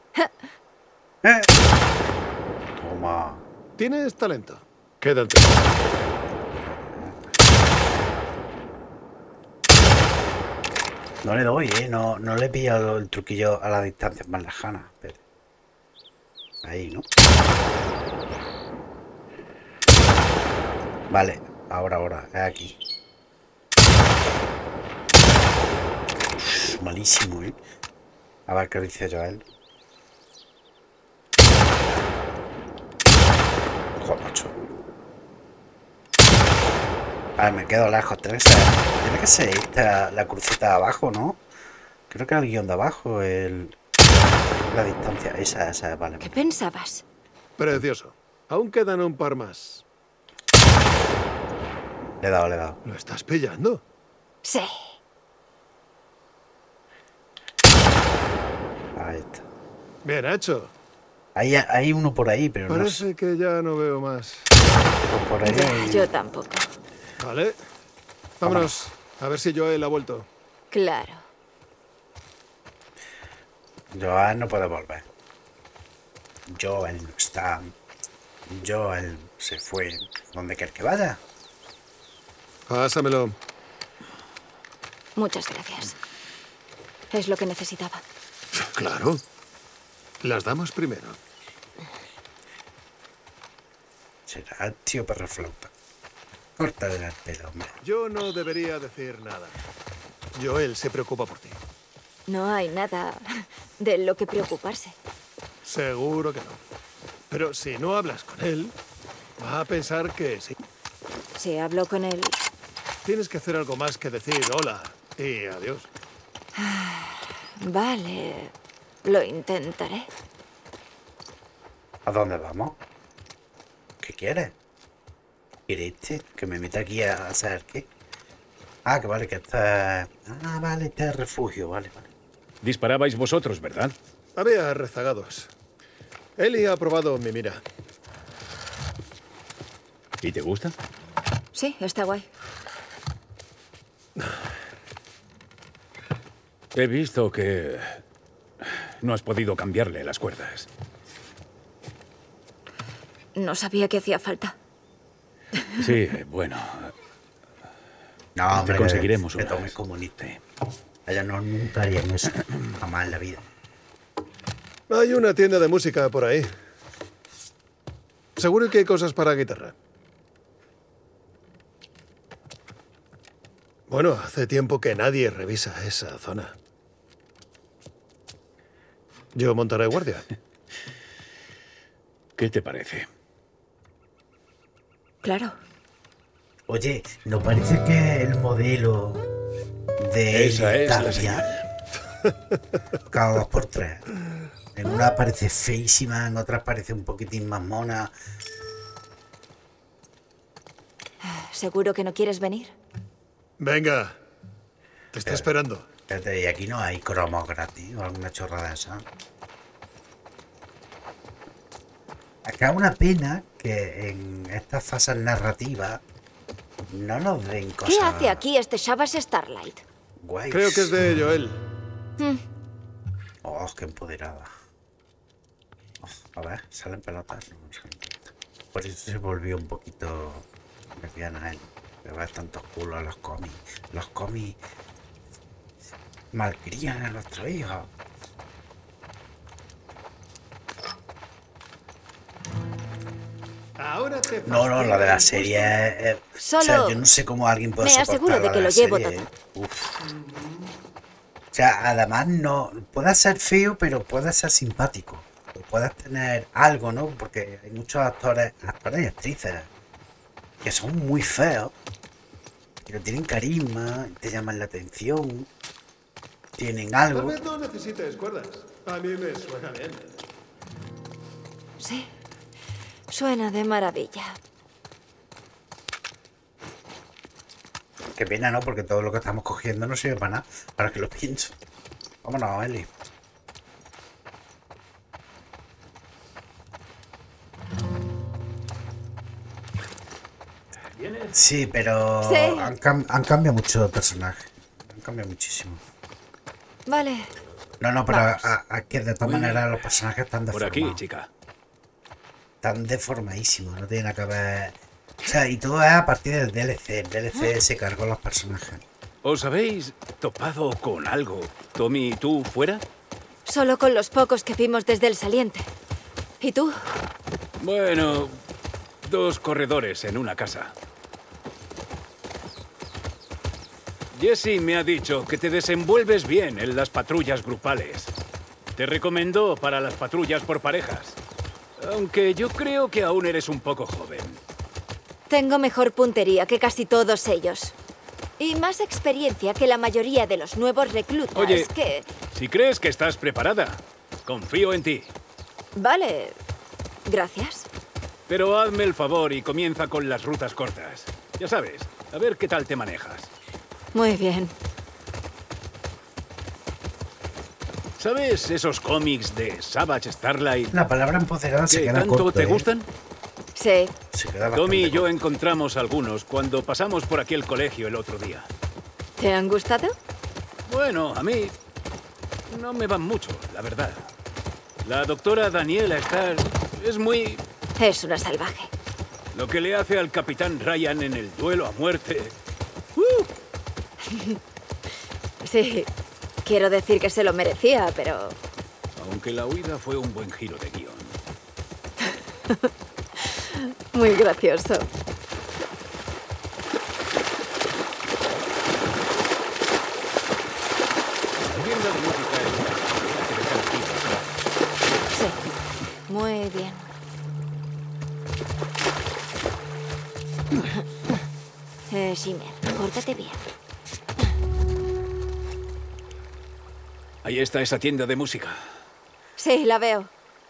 Toma. Tienes talento. Quédate. No le doy, no le he pillado el truquillo a las distancias más lejanas. Pero... ahí, ¿no? Vale, ahora, es aquí. Uf, malísimo, ¿eh? A ver qué dice Joel. Joder, macho. A ver, me quedo lejos. Tiene que ser esta, la cruceta de abajo, ¿no? Creo que el guión de abajo, la distancia. Esa, vale. ¿Qué pensabas? Precioso. Aún quedan un par más. Le he dado. ¿Lo estás pillando? Sí. Ahí está. Bien hecho. Hay uno por ahí, pero no sé. Parece que ya no veo más. Por ahí Ya, hay- yo tampoco. Vale. Vámonos. A ver si Joel ha vuelto. Claro. Joel no puede volver. Joel no está. Joel se fue donde quer que vaya. Pásamelo. Muchas gracias. Es lo que necesitaba. Claro. Las damos primero. Será el tío perroflauta. Córtale el pelo, hombre. Yo no debería decir nada. Joel se preocupa por ti. No hay nada de lo que preocuparse. Seguro que no. Pero si no hablas con él, va a pensar que sí. Si hablo con él, Tienes que hacer algo más que decir hola y adiós. vale, lo intentaré. ¿A dónde vamos? ¿Qué quieres? ¿Quiere este? Que me meta aquí a hacer qué. Ah, que vale, que está... Ah, vale, este es refugio, vale. Disparabais vosotros, ¿verdad? Había rezagados. Eli ha probado mi mira. ¿Y te gusta? Sí, está guay. He visto que no has podido cambiarle las cuerdas. No sabía que hacía falta. Sí, bueno. No, hombre, conseguiremos que una. tome comunista. Ella no nunca harían eso. Jamás en la vida. Hay una tienda de música por ahí. Seguro que hay cosas para guitarra. Bueno, hace tiempo que nadie revisa esa zona. Yo montaré guardia. ¿Qué te parece? Claro. Oye, ¿no parece que el modelo de Esa es la Italia, señal. cada 2x3? En una parece feísima, en otras parece un poquitín más mona. ¿Seguro que no quieres venir? Venga. Te está esperando. Espérate, y aquí no hay cromos gratis o alguna chorrada de esa. Acá una pena que en estas fases narrativas no nos den cosas. ¿Qué hace aquí este Shabbas Starlight? Guays. Creo que es de Joel. Oh, qué empoderada. Oh, a ver, salen pelotas. No, no salen pelotas. Por eso se volvió un poquito lesbiana él. Me va tantos culos a los cómics. Los cómics malcrían a nuestros hijos. Ahora te No, la de la serie es... Solo o sea, yo no sé cómo alguien puede me soportar aseguro de la que la lo llevo serie, todo. Uf. O sea, además no... Puede ser feo, pero puede ser simpático. Puedes tener algo, ¿no? Porque hay muchos actores y actrices que son muy feos, pero tienen carisma, te llaman la atención, tienen Tal algo. vez no necesites cuerdas. A mí me suena bien. Sí. Suena de maravilla. Qué pena, ¿no? Porque todo lo que estamos cogiendo no sirve para nada. Para que lo pienso. Vámonos, Eli. Sí, pero Sí. Han cambiado mucho de personaje. Han cambiado muchísimo. Vale. No, pero Vamos. que de todas maneras los personajes están Por deformados. aquí, chica. Están deformadísimos, no tienen nada que ver. O sea, y todo es a partir del DLC. El DLC se cargó los personajes. ¿Os habéis topado con algo? Tommy y tú fuera. Solo con los pocos que vimos desde el saliente. ¿Y tú? Bueno, 2 corredores en una casa. Jesse me ha dicho que te desenvuelves bien en las patrullas grupales. Te recomendó para las patrullas por parejas. Aunque yo creo que aún eres un poco joven. Tengo mejor puntería que casi todos ellos. Y más experiencia que la mayoría de los nuevos reclutas. Oye, que... si crees que estás preparada, confío en ti. Vale. Gracias. Pero hazme el favor y comienza con las rutas cortas. Ya sabes, a ver qué tal te manejas. Muy bien. ¿Sabes esos cómics de Savage Starlight La palabra empoderada se que queda tanto corta. te gustan? Sí. Se queda bastante Tommy y yo corta. encontramos algunos cuando pasamos por aquí el colegio el otro día. ¿Te han gustado? Bueno, a mí no me van mucho, la verdad. La doctora Daniela Starr es muy... Es una salvaje. Lo que le hace al capitán Ryan en el duelo a muerte. Sí. Quiero decir que se lo merecía, pero... Aunque la huida fue un buen giro de guión. Muy gracioso. La tienda de música es una que deja aquí, Sí. Muy bien. Shimmer, pórtate bien. Ahí está esa tienda de música. Sí, la veo.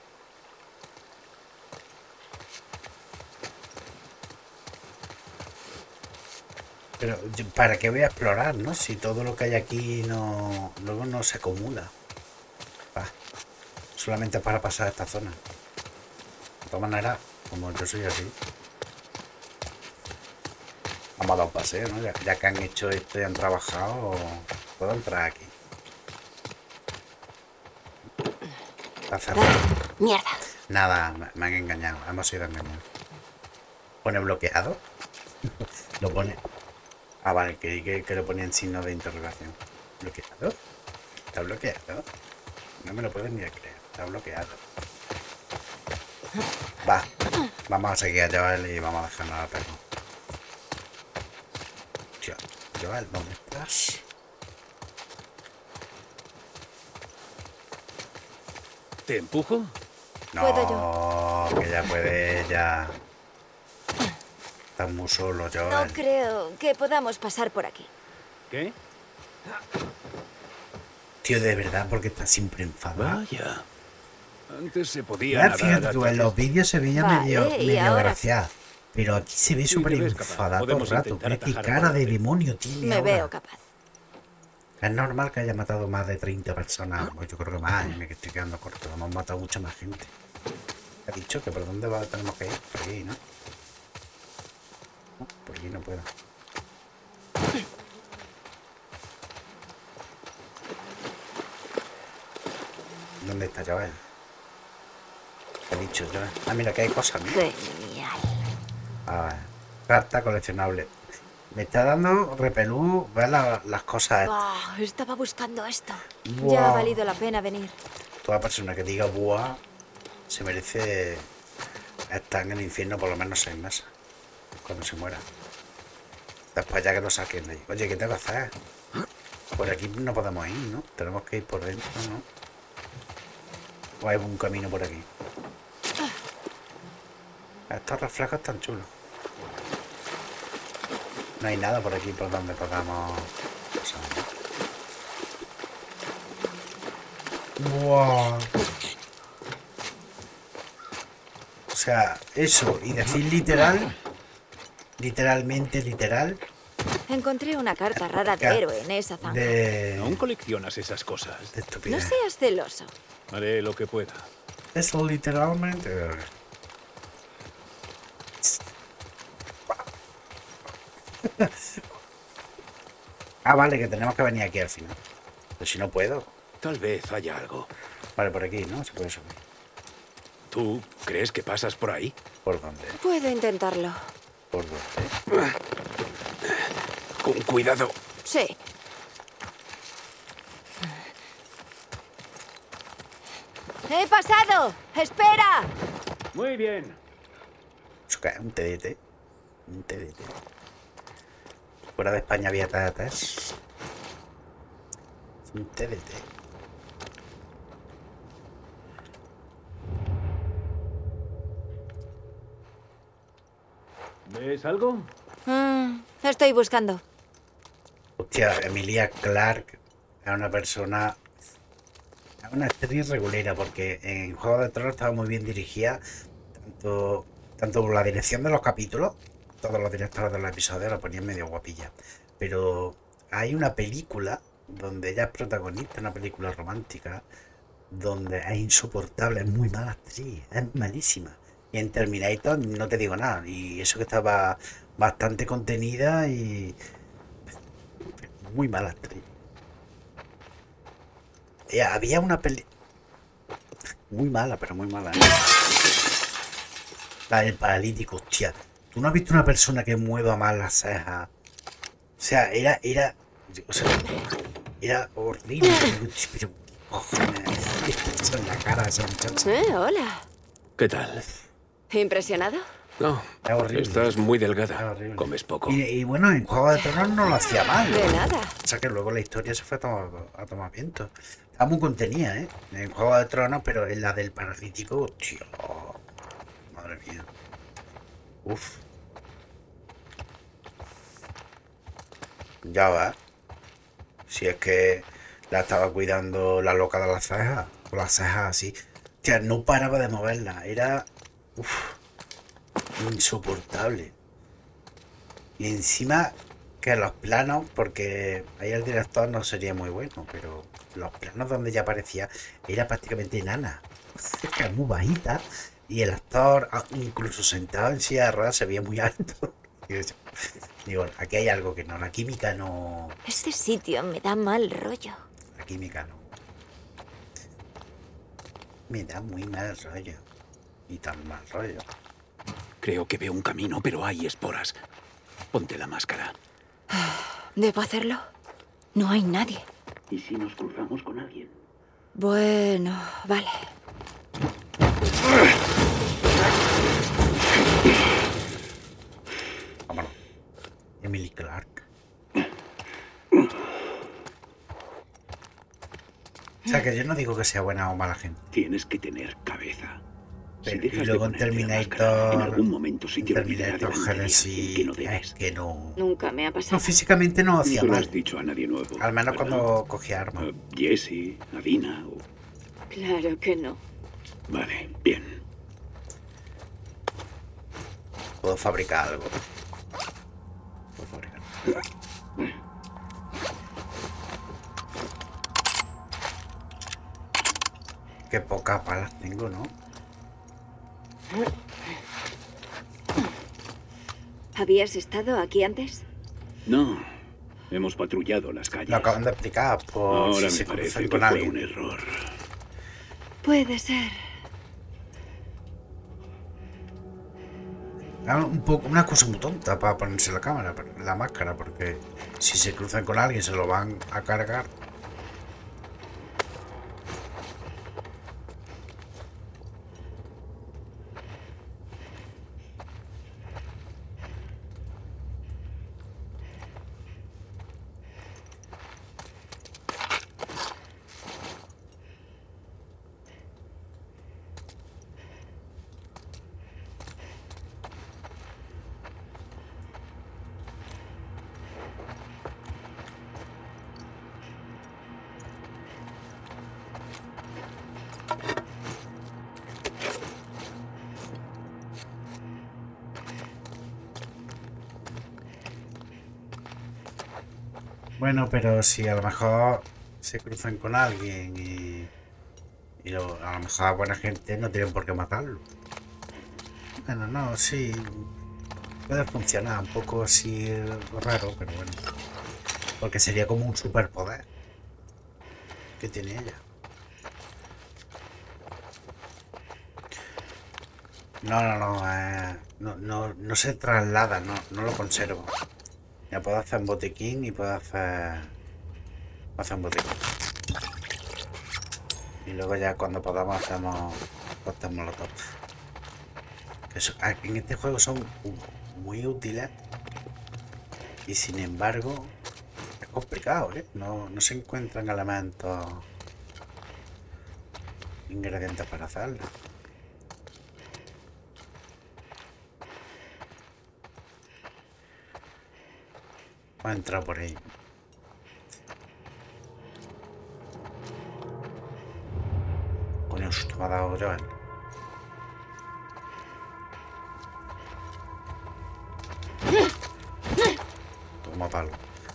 Pero ¿para qué voy a explorar, no? Si todo lo que hay aquí no luego no se acumula. Va. Solamente para pasar esta zona. De todas maneras, como yo soy así. Vamos a dar un paseo, ¿no? Ya que han hecho esto y han trabajado, puedo entrar aquí. Está cerrado. Mierda. Nada, me han engañado. Hemos sido engañados. ¿Pone bloqueado? Lo pone... Ah, vale, que lo ponía en signo de interrogación. ¿Bloqueado? ¿Está bloqueado? No me lo pueden ni creer. Está bloqueado. Va. Vamos a seguir a Joel y vamos a dejarnos a perro. Tío, Joel, ¿dónde estás? ¿Te empujo? No, Puedo que ya puede ella. Estás muy solo, Joel. No creo que podamos pasar por aquí. ¿Qué? Tío, de verdad, porque estás siempre enfadado. Vaya. Antes se podía Ya, nadar fíjate, a tú, en los vídeos se veía Vale, medio y ahora- graciado. Pero aquí se ve Sí, súper te ves capaz. enfadado todo el Podemos rato. intentar Mira qué atajar cara de adelante. demonio tiene Me ahora. veo capaz. Es normal que haya matado más de 30 personas. Pues yo creo que más, me estoy quedando corto. Hemos matado mucha más gente. Ha dicho que por dónde tenemos que ir. Por aquí, ¿no? No, por aquí no puedo. ¿Dónde está Joel? ¿Qué ha dicho Joel? Ah, mira que hay cosas, ¿no? Genial. A ver. Carta coleccionable. Me está dando repelú ver las cosas estas. Wow, estaba buscando esto. Buah. Ya ha valido la pena venir. Toda persona que diga buah se merece estar en el infierno por lo menos 6 meses. Cuando se muera. Después ya que lo saquen de ahí. Oye, ¿qué te va a hacer? Por aquí no podemos ir, ¿no? Tenemos que ir por dentro, ¿no? O hay un camino por aquí. Estos reflejos están chulos. No hay nada por aquí por donde podamos pasar, ¿no? Wow. O sea, eso y decir literal, literalmente literal, Encontré una carta rara de Ya. héroe en esa zanja. Aún coleccionas esas cosas. de No estupidez. seas celoso. Haré lo que pueda. Eso literalmente. Ah, vale, que tenemos que venir aquí al final. Pero si no puedo. Tal vez haya algo. Vale, por aquí, ¿no? Se puede subir. ¿Tú crees que pasas por ahí? ¿Por dónde? Puedo intentarlo. ¿Por dónde? Con cuidado. Sí. ¡He pasado! ¡Espera! Muy bien. Eso que es un TDT. Un TDT. Fuera de España había TDTs. Es un TDT. ¿Ves algo? Estoy buscando. Hostia, Emilia Clarke es una persona. Es una actriz regulera porque en Juego de Tronos estaba muy bien dirigida. Tanto por la dirección de los capítulos. Todos los directores de los episodios la ponían medio guapilla. Pero hay una película donde ella es protagonista, una película romántica, donde es insoportable, es muy mala actriz, es malísima. Y en Terminator no te digo nada. Y eso que estaba bastante contenida y muy mala actriz. Había una peli muy mala, pero muy mala, ¿eh? La del paralítico, hostia. ¿Tú no has visto una persona que mueva mal las cejas? O sea, era horrible. Pero, cojones, ¿qué está en la cara de esa muchacha? Hola. ¿Qué tal? ¿Impresionado? No, Es horrible. estás muy Es delgada. horrible. Comes poco. Y bueno, en Juego de Tronos no lo hacía mal. De nada. O sea que luego la historia se fue a tomar viento. Estaba muy contenida, ¿eh? En Juego de Tronos, pero en la del paralítico, tío. Madre mía. Uf. Ya va. Si es que la estaba cuidando la loca de las cejas. Con las cejas así. Tía, no paraba de moverla. Era. Uf. Insoportable. Y encima que los planos, porque ahí el director no sería muy bueno, pero los planos donde ella aparecía era prácticamente enana. Era muy bajita. Y el actor, incluso sentado en silla de ruedas, se veía muy alto. Digo, aquí hay algo que no, la química no. Este sitio me da mal rollo. La química no. Me da muy mal rollo. Y tan mal rollo. Creo que veo un camino, pero hay esporas. Ponte la máscara. ¿Debo hacerlo? No hay nadie. ¿Y si nos cruzamos con alguien? Bueno, vale. Emily Clark. O sea, que yo no digo que sea buena o mala gente. Tienes que tener cabeza. Si Y dejas luego de en ponerte la máscara, Terminator... en algún momento se te olvidará Terminator delante de alguien Genesis... que no debes. Es que no... Nunca me ha pasado. No, físicamente no No hacía se lo mal. has dicho a nadie nuevo. Al menos ¿verdad? cuando cogía armas. A Jessie, a Dina o... Claro que no. Vale, bien. Puedo fabricar algo. Puedo fabricar. Qué pocas balas tengo, ¿no? ¿Habías estado aquí antes? No, hemos patrullado las calles. Lo acaban de explicar por Ahora si se me parece cruzan que con fue alguien. un error. Puede ser. Un poco, una cosa muy tonta para ponerse la cámara, la máscara, porque si se cruzan con alguien se lo van a cargar. Bueno, pero si a lo mejor se cruzan con alguien y a lo mejor a buena gente no tienen por qué matarlo. Bueno, no, sí. Puede funcionar un poco así raro, pero bueno. Porque sería como un superpoder que tiene ella. No se traslada, no lo conservo. Ya puedo hacer un botiquín y puedo hacer un botiquín. Y luego ya cuando podamos hacemos molotov. En este juego son muy útiles y sin embargo es complicado, ¿eh? No se encuentran elementos, ingredientes para hacerlo. Voy a entrar por ahí. Coño, susto me ha dado Joel. Toma palo.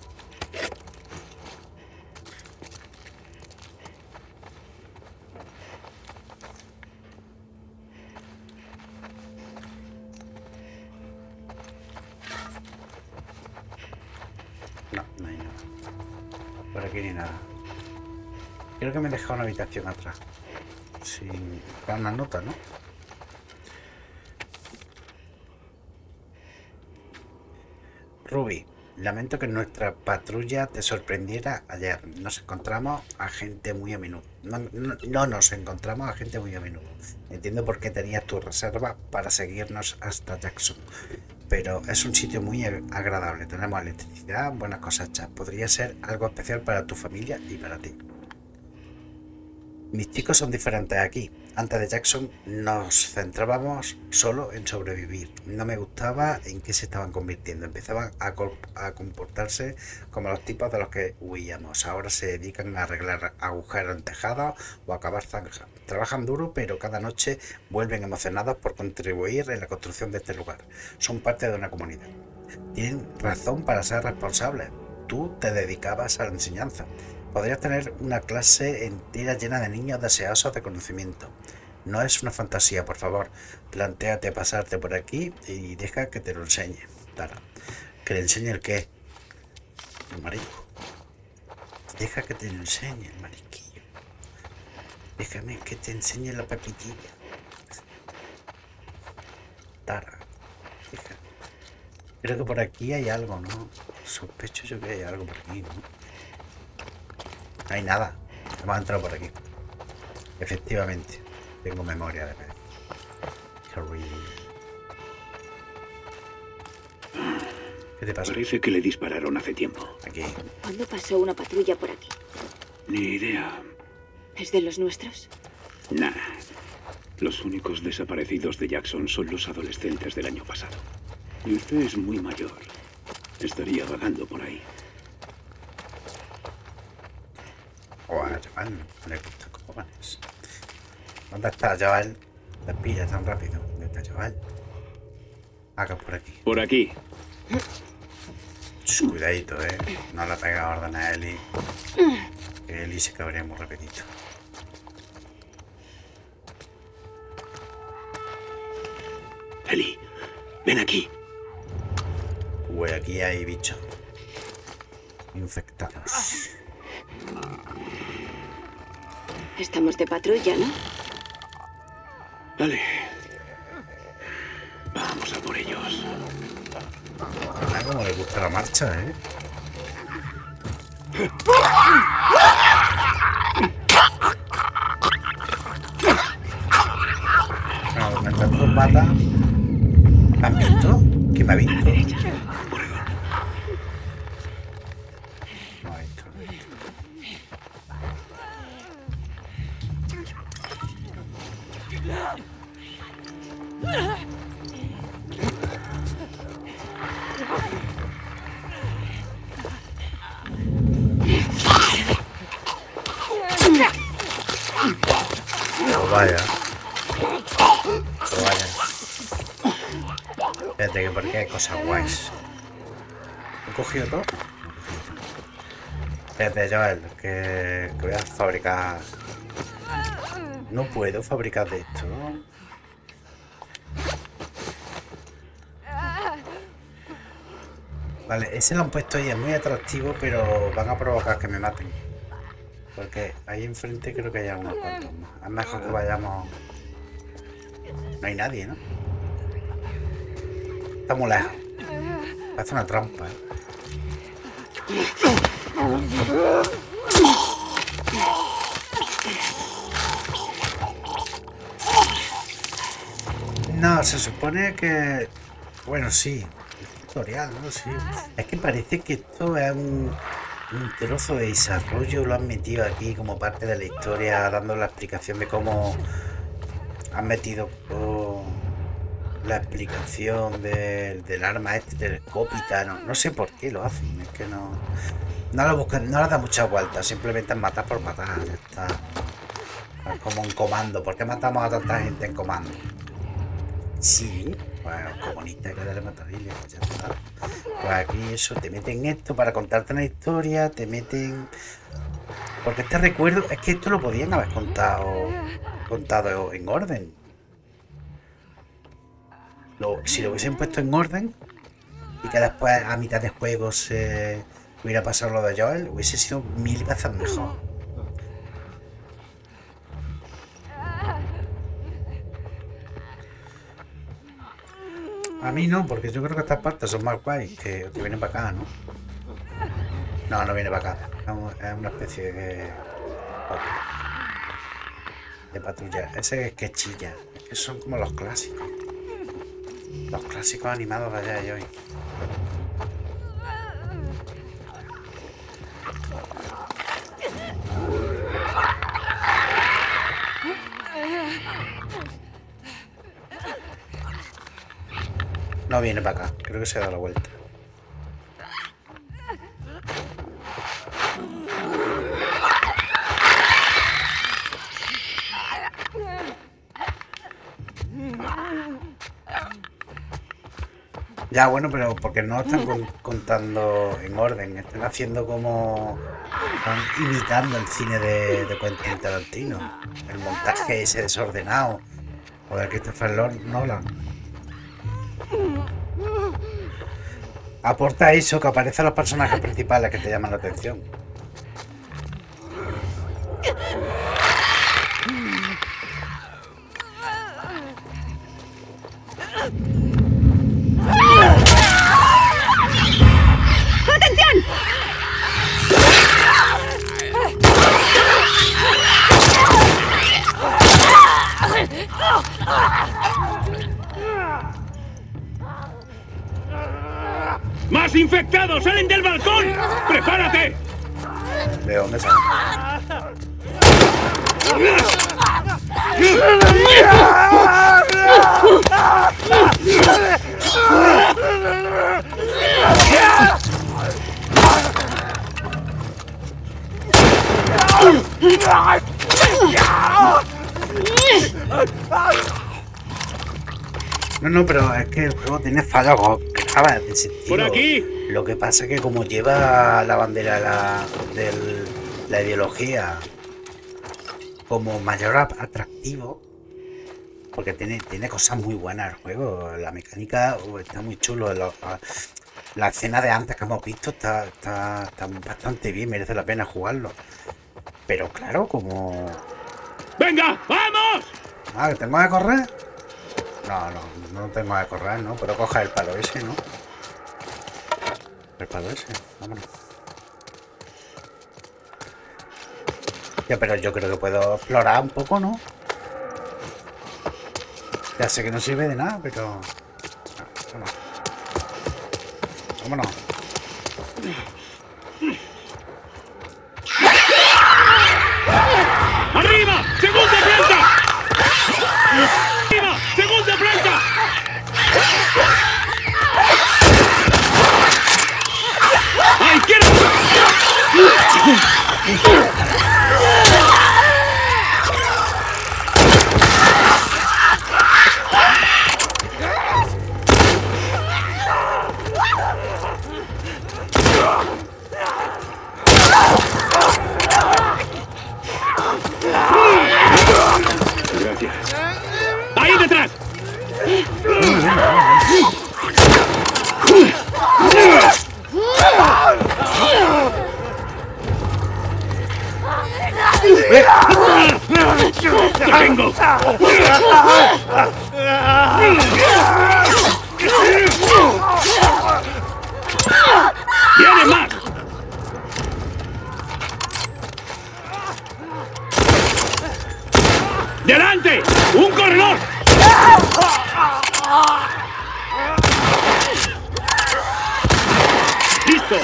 No hay nada. Por aquí ni nada. Creo que me he dejado una habitación atrás. Sin una nota, ¿no? Ruby, lamento que nuestra patrulla te sorprendiera ayer. Nos encontramos a gente muy a menudo. No nos encontramos a gente muy a menudo. Entiendo por qué tenías tu reserva para seguirnos hasta Jackson. Pero es un sitio muy agradable. Tenemos electricidad, buenas cosechas. Podría ser algo especial para tu familia y para ti. Mis chicos son diferentes aquí. Antes de Jackson nos centrábamos solo en sobrevivir. No me gustaba en qué se estaban convirtiendo. Empezaban a comportarse como los tipos de los que huíamos. Ahora se dedican a arreglar agujeros en tejados o a cavar zanjas. Trabajan duro, pero cada noche vuelven emocionados por contribuir en la construcción de este lugar. Son parte de una comunidad. Tienen razón para ser responsables. Tú te dedicabas a la enseñanza. Podrías tener una clase entera llena de niños deseosos de conocimiento. No es una fantasía, por favor. Plantéate pasarte por aquí y deja que te lo enseñe. Tara. ¿Que le enseñe el qué? El marisco. Deja que te lo enseñe el marisquillo. Déjame que te enseñe la pepitilla. Tara. Deja. Creo que por aquí hay algo, ¿no? Sospecho yo que hay algo por aquí, ¿no? No hay nada. Hemos entrado por aquí. Efectivamente. Tengo memoria de ver. ¿Qué te pasa? Parece que le dispararon hace tiempo. Aquí. ¿Cuándo pasó una patrulla por aquí? Ni idea. ¿Es de los nuestros? Nah. Los únicos desaparecidos de Jackson son los adolescentes del año pasado. Y usted es muy mayor. Estaría vagando por ahí. Joder, chaval, no le gusta cojones. ¿Dónde está, chaval? Te pilla tan rápido. ¿Dónde está, chaval? Acá por aquí. Por aquí. Cuidadito, no le pega orden a Eli. Que Eli se cabrea muy rapidito. Eli, ven aquí. Uy, aquí hay bichos infectados. Estamos de patrulla, ¿no? Vale. Vamos a por ellos. A como le gusta la marcha, Bueno, mientras nos mata. ¿Han visto? ¿Quién me ha visto? No ha visto. Vaya. Vaya. Fíjate que porque hay cosas guays. ¿He cogido todo? Fíjate, Joel, que voy a fabricar. No puedo fabricar de esto. Vale, ese lo han puesto ahí, es muy atractivo, pero van a provocar que me maten. Porque ahí enfrente creo que hay algunos cuantos más. Es mejor que vayamos. No hay nadie, ¿no? Está muy lejos. Parece una trampa, No, se supone que... Bueno, sí. Es tutorial, ¿no? Sí. Es que parece que esto es un trozo de desarrollo. Lo han metido aquí como parte de la historia, dando la explicación de cómo han metido la explicación del arma este telescópica. No sé por qué lo hacen. Es que no lo buscan, no le da mucha vuelta. Simplemente es matar por matar. Ya está. Es como un comando. ¿Por qué matamos a tanta gente en comando? Sí, bueno, comunista que darle matarile, ya está. Pues aquí eso, te meten esto para contarte una historia, te meten... Porque este recuerdo, es que esto lo podían haber contado en orden. Si lo hubiesen puesto en orden y que después a mitad de juego se hubiera pasado lo de Joel, hubiese sido 1000 veces mejor. A mí no, porque yo creo que estas partes son más guays que vienen para acá, ¿no? No viene para acá. Es una especie de patrulla. Ese es que chilla. Es que son como los clásicos. Los clásicos animados de allá de hoy. No viene para acá, creo que se ha dado la vuelta. Ya, bueno, pero porque no están contando en orden, están haciendo como... Están imitando el cine de Quentin Tarantino. El montaje ese desordenado. O de Christopher Nolan. Aporta eso, que aparecen los personajes principales que te llaman la atención. ¡Atención! ¡Más ¡Los infectados salen del balcón! ¡Prepárate! ¿De dónde sale? No, pero es que el juego tiene fallos graves de ese estilo. ¡Por aquí! Lo que pasa es que como lleva la bandera de la ideología como mayor atractivo, porque tiene cosas muy buenas el juego, la mecánica está muy chulo, la escena de antes que hemos visto está bastante bien, merece la pena jugarlo. Pero claro, como... ¡Venga, vamos! Ah, ¿que tengo que correr? No tengo que correr, ¿no? Pero coja el palo ese, ¿no? El palo ese, vámonos. Ya, pero yo creo que puedo explorar un poco, ¿no? Ya sé que no sirve de nada, pero... Vámonos. Vámonos. ¡Arriba! ¡Segunda planta! ¡Arriba! ¡Segunda planta! ¡A izquierda! Gracias. ¡Ahí detrás! ¡Te tengo! ¡Viene más! ¡Delante! ¡Un corredor! ¡Listo!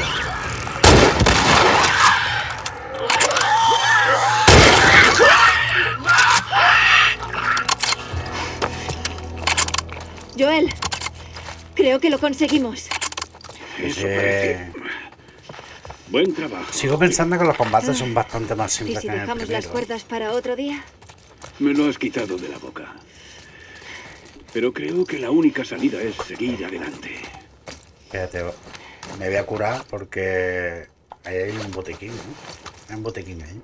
Joel, creo que lo conseguimos. Eso parece. Buen trabajo. Sigo pensando que los combates son bastante más ¿Y simples si que en el dejamos las primero. cuerdas para otro día? Me lo has quitado de la boca. Pero creo que la única salida es seguir adelante. Espérate, me voy a curar porque ahí hay un botequín, ¿no? Hay un botequín ahí.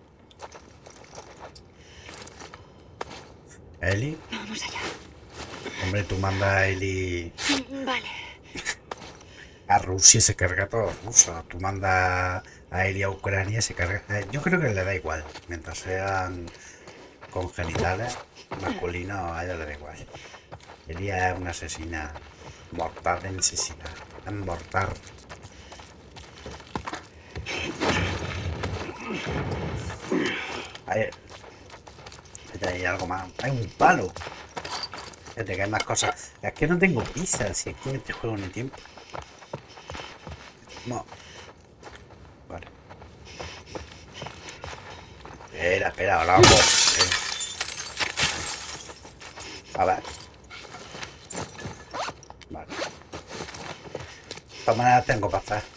¿Eli? Vamos allá. Hombre, tú mandas a Eli Vale. a Rusia y se carga todo ruso. Tú mandas a Eli a Ucrania y se carga... yo creo que le da igual. Mientras sean congenitales, masculinos, a ella le da igual. Eli es una asesina mortal en asesina. Es mortal. Hay algo más. Hay un palo. Fíjate que hay más cosas. Es que no tengo prisa. Si es que en este juego no hay tiempo. No. Vale. Espera, ahora vamos. A ver. Vale. De todas maneras tengo para hacer.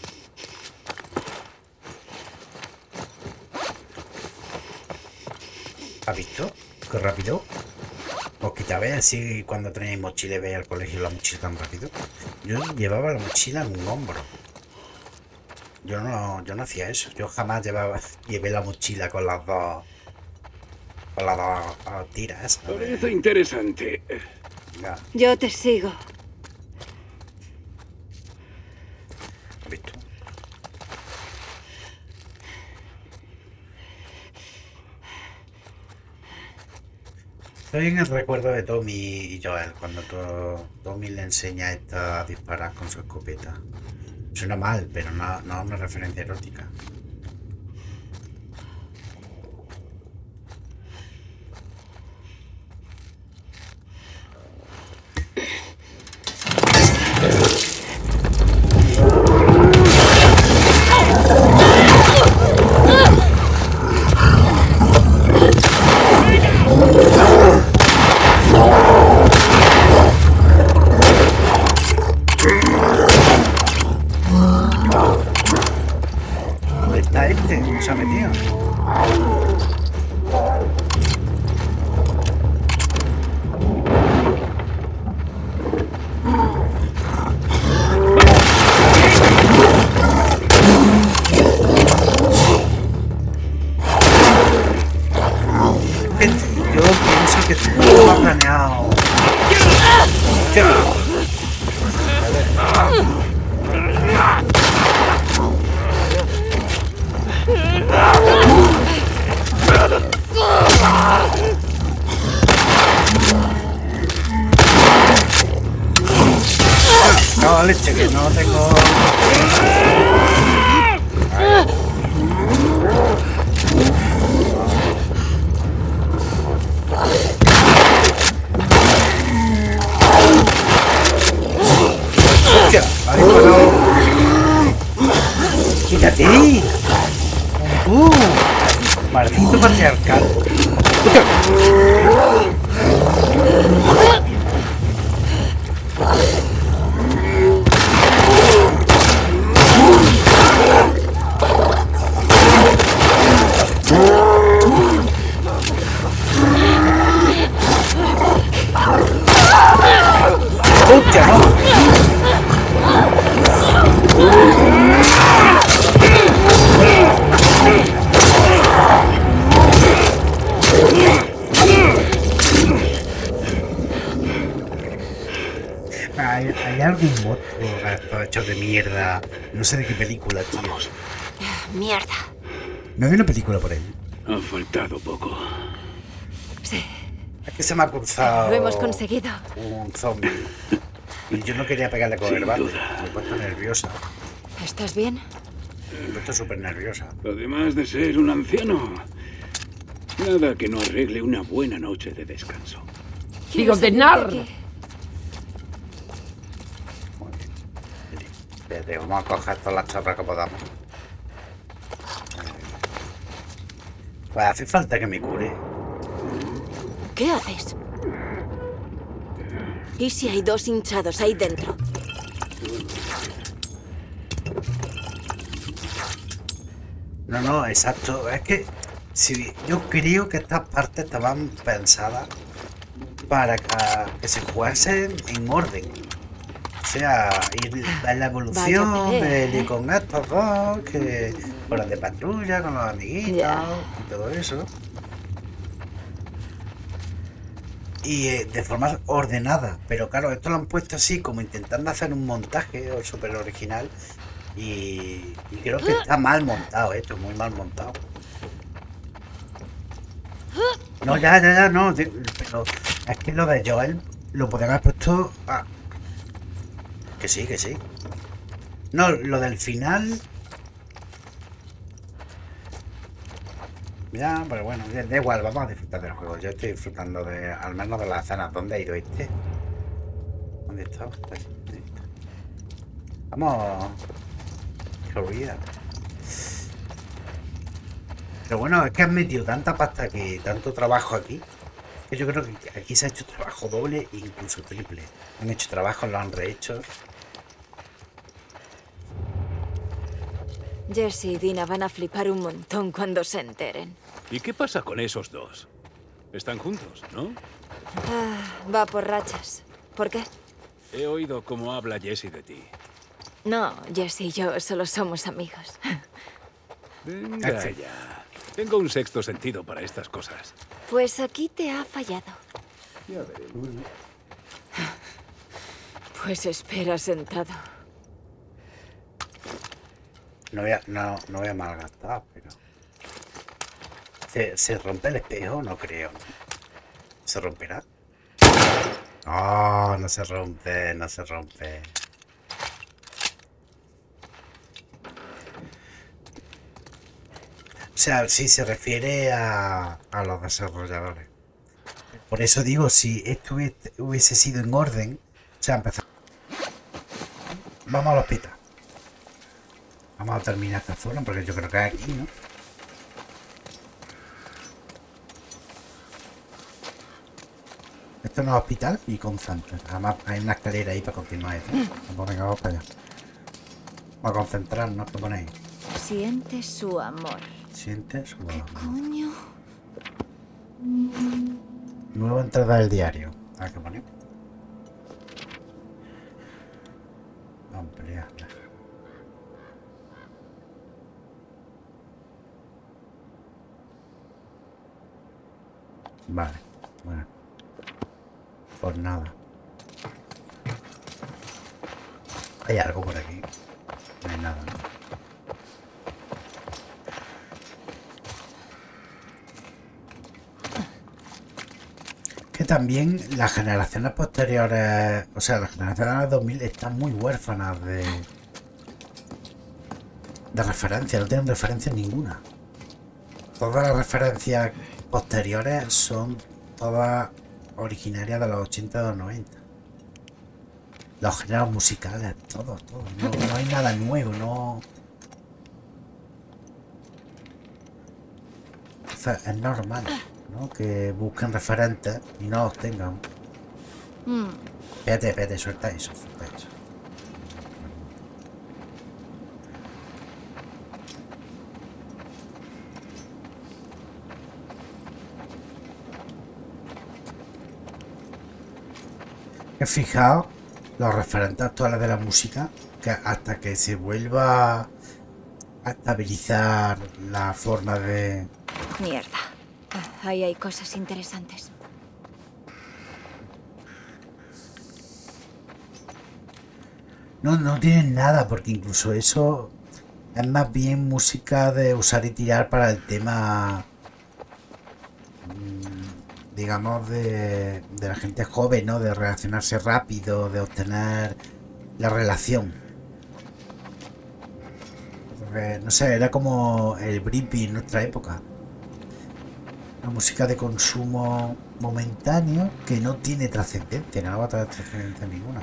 ¿Has visto? Qué rápido. Os quitabais así cuando tenéis mochila y veis al colegio la mochila tan rápido. Yo llevaba la mochila en un hombro. Yo no hacía eso. Yo jamás llevé la mochila con las dos tiras. Parece interesante. Venga, Yo te sigo. ¿has visto? Estoy en el recuerdo de Tommy y Joel cuando Tommy le enseña a disparar con su escopeta. Suena mal, pero no es una referencia erótica. que esto lo ha planeado. Hostia. No, leche, que no tengo... ¡Hostia! ¡Ha disparado! ¡Quítate! ¡Maldito patriarcal! ¡Hostia! ¡Hostia, no! Hay algún monstruo hecho de mierda. No sé de qué película, tío. Mierda. ¿No hay una película por ahí? Ha faltado poco. Sí. Es que se me ha cruzado... Lo hemos conseguido. Un zombie. Y yo no quería pegarle con el bate. Me he puesto nerviosa. ¿Estás bien? Me he puesto súper nerviosa. Además de ser un anciano, nada que no arregle una buena noche de descanso. Digo, de nada. Muy bien. Espérate, vamos a coger todas las chorras que podamos. Pues hace falta que me cure. ¿Qué haces? ¿Y si hay dos hinchados ahí dentro? No, exacto. Es que si yo creo que estas partes estaban pensadas para que se jugasen en orden. O sea, ir a la evolución de ir con estos dos, que con los de patrulla, con los amiguitos y todo eso. Y de forma ordenada, pero claro, esto lo han puesto así como intentando hacer un montaje súper original y creo que está mal montado esto, muy mal montado. No, ya, no, pero es que lo de Joel lo podrían haber puesto... Que sí. No, lo del final... Ya, pero bueno, da igual, vamos a disfrutar del juego. Yo estoy disfrutando de, al menos de las escenas. ¿Dónde ha ido este? ¿Dónde está? Ahí está. Vamos. Qué olvida. Pero bueno, es que han metido tanta pasta aquí, tanto trabajo aquí, que yo creo que aquí se ha hecho trabajo doble e incluso triple. Han hecho trabajo, lo han rehecho. Jesse y Dina van a flipar un montón cuando se enteren. ¿Y qué pasa con esos dos? Están juntos, ¿no? Va por rachas. ¿Por qué? He oído cómo habla Jesse de ti. No, Jesse y yo solo somos amigos. Venga ya. Tengo un sexto sentido para estas cosas. Pues aquí te ha fallado. Ya veremos. Pues espera sentado. No voy a malgastar, pero... ¿Se rompe el espejo? No creo. ¿Se romperá? Oh, no se rompe. O sea, sí se refiere a los desarrolladores. Por eso digo, si esto hubiese sido en orden... O sea, empezar... Vamos al hospital. Vamos a terminar esta zona porque yo creo que es aquí, ¿no? Esto no es hospital y concentra. Además hay una escalera ahí para continuar esto. Vamos, venga, vamos para allá. Vamos a concentrarnos, ¿qué ponéis? Siente su amor. Siente su amor. ¿Qué coño? Nueva entrada del diario. A ver qué ponemos. Ampliar. Vale, bueno. Pues nada. Hay algo por aquí. No hay nada, ¿no? Que también las generaciones posteriores, o sea, las generaciones 2000 están muy huérfanas de referencia, no tienen referencia ninguna. Todas las referencias posteriores son todas originarias de los 80 y los 90. Los géneros musicales, todos. No hay nada nuevo, no. O sea, es normal, ¿no? Que busquen referentes y no los tengan. Espérate, suelta eso. Fijaos los referentes actuales de la música, que hasta que se vuelva a estabilizar la forma de... Mierda. Ahí hay cosas interesantes. No tienen nada, porque incluso eso es más bien música de usar y tirar para el tema, digamos, de la gente joven, ¿no? De relacionarse rápido, de obtener la relación. Porque, no sé, era como el Brippy en nuestra época. Una música de consumo momentáneo que no tiene trascendencia, no va a tener trascendencia ninguna.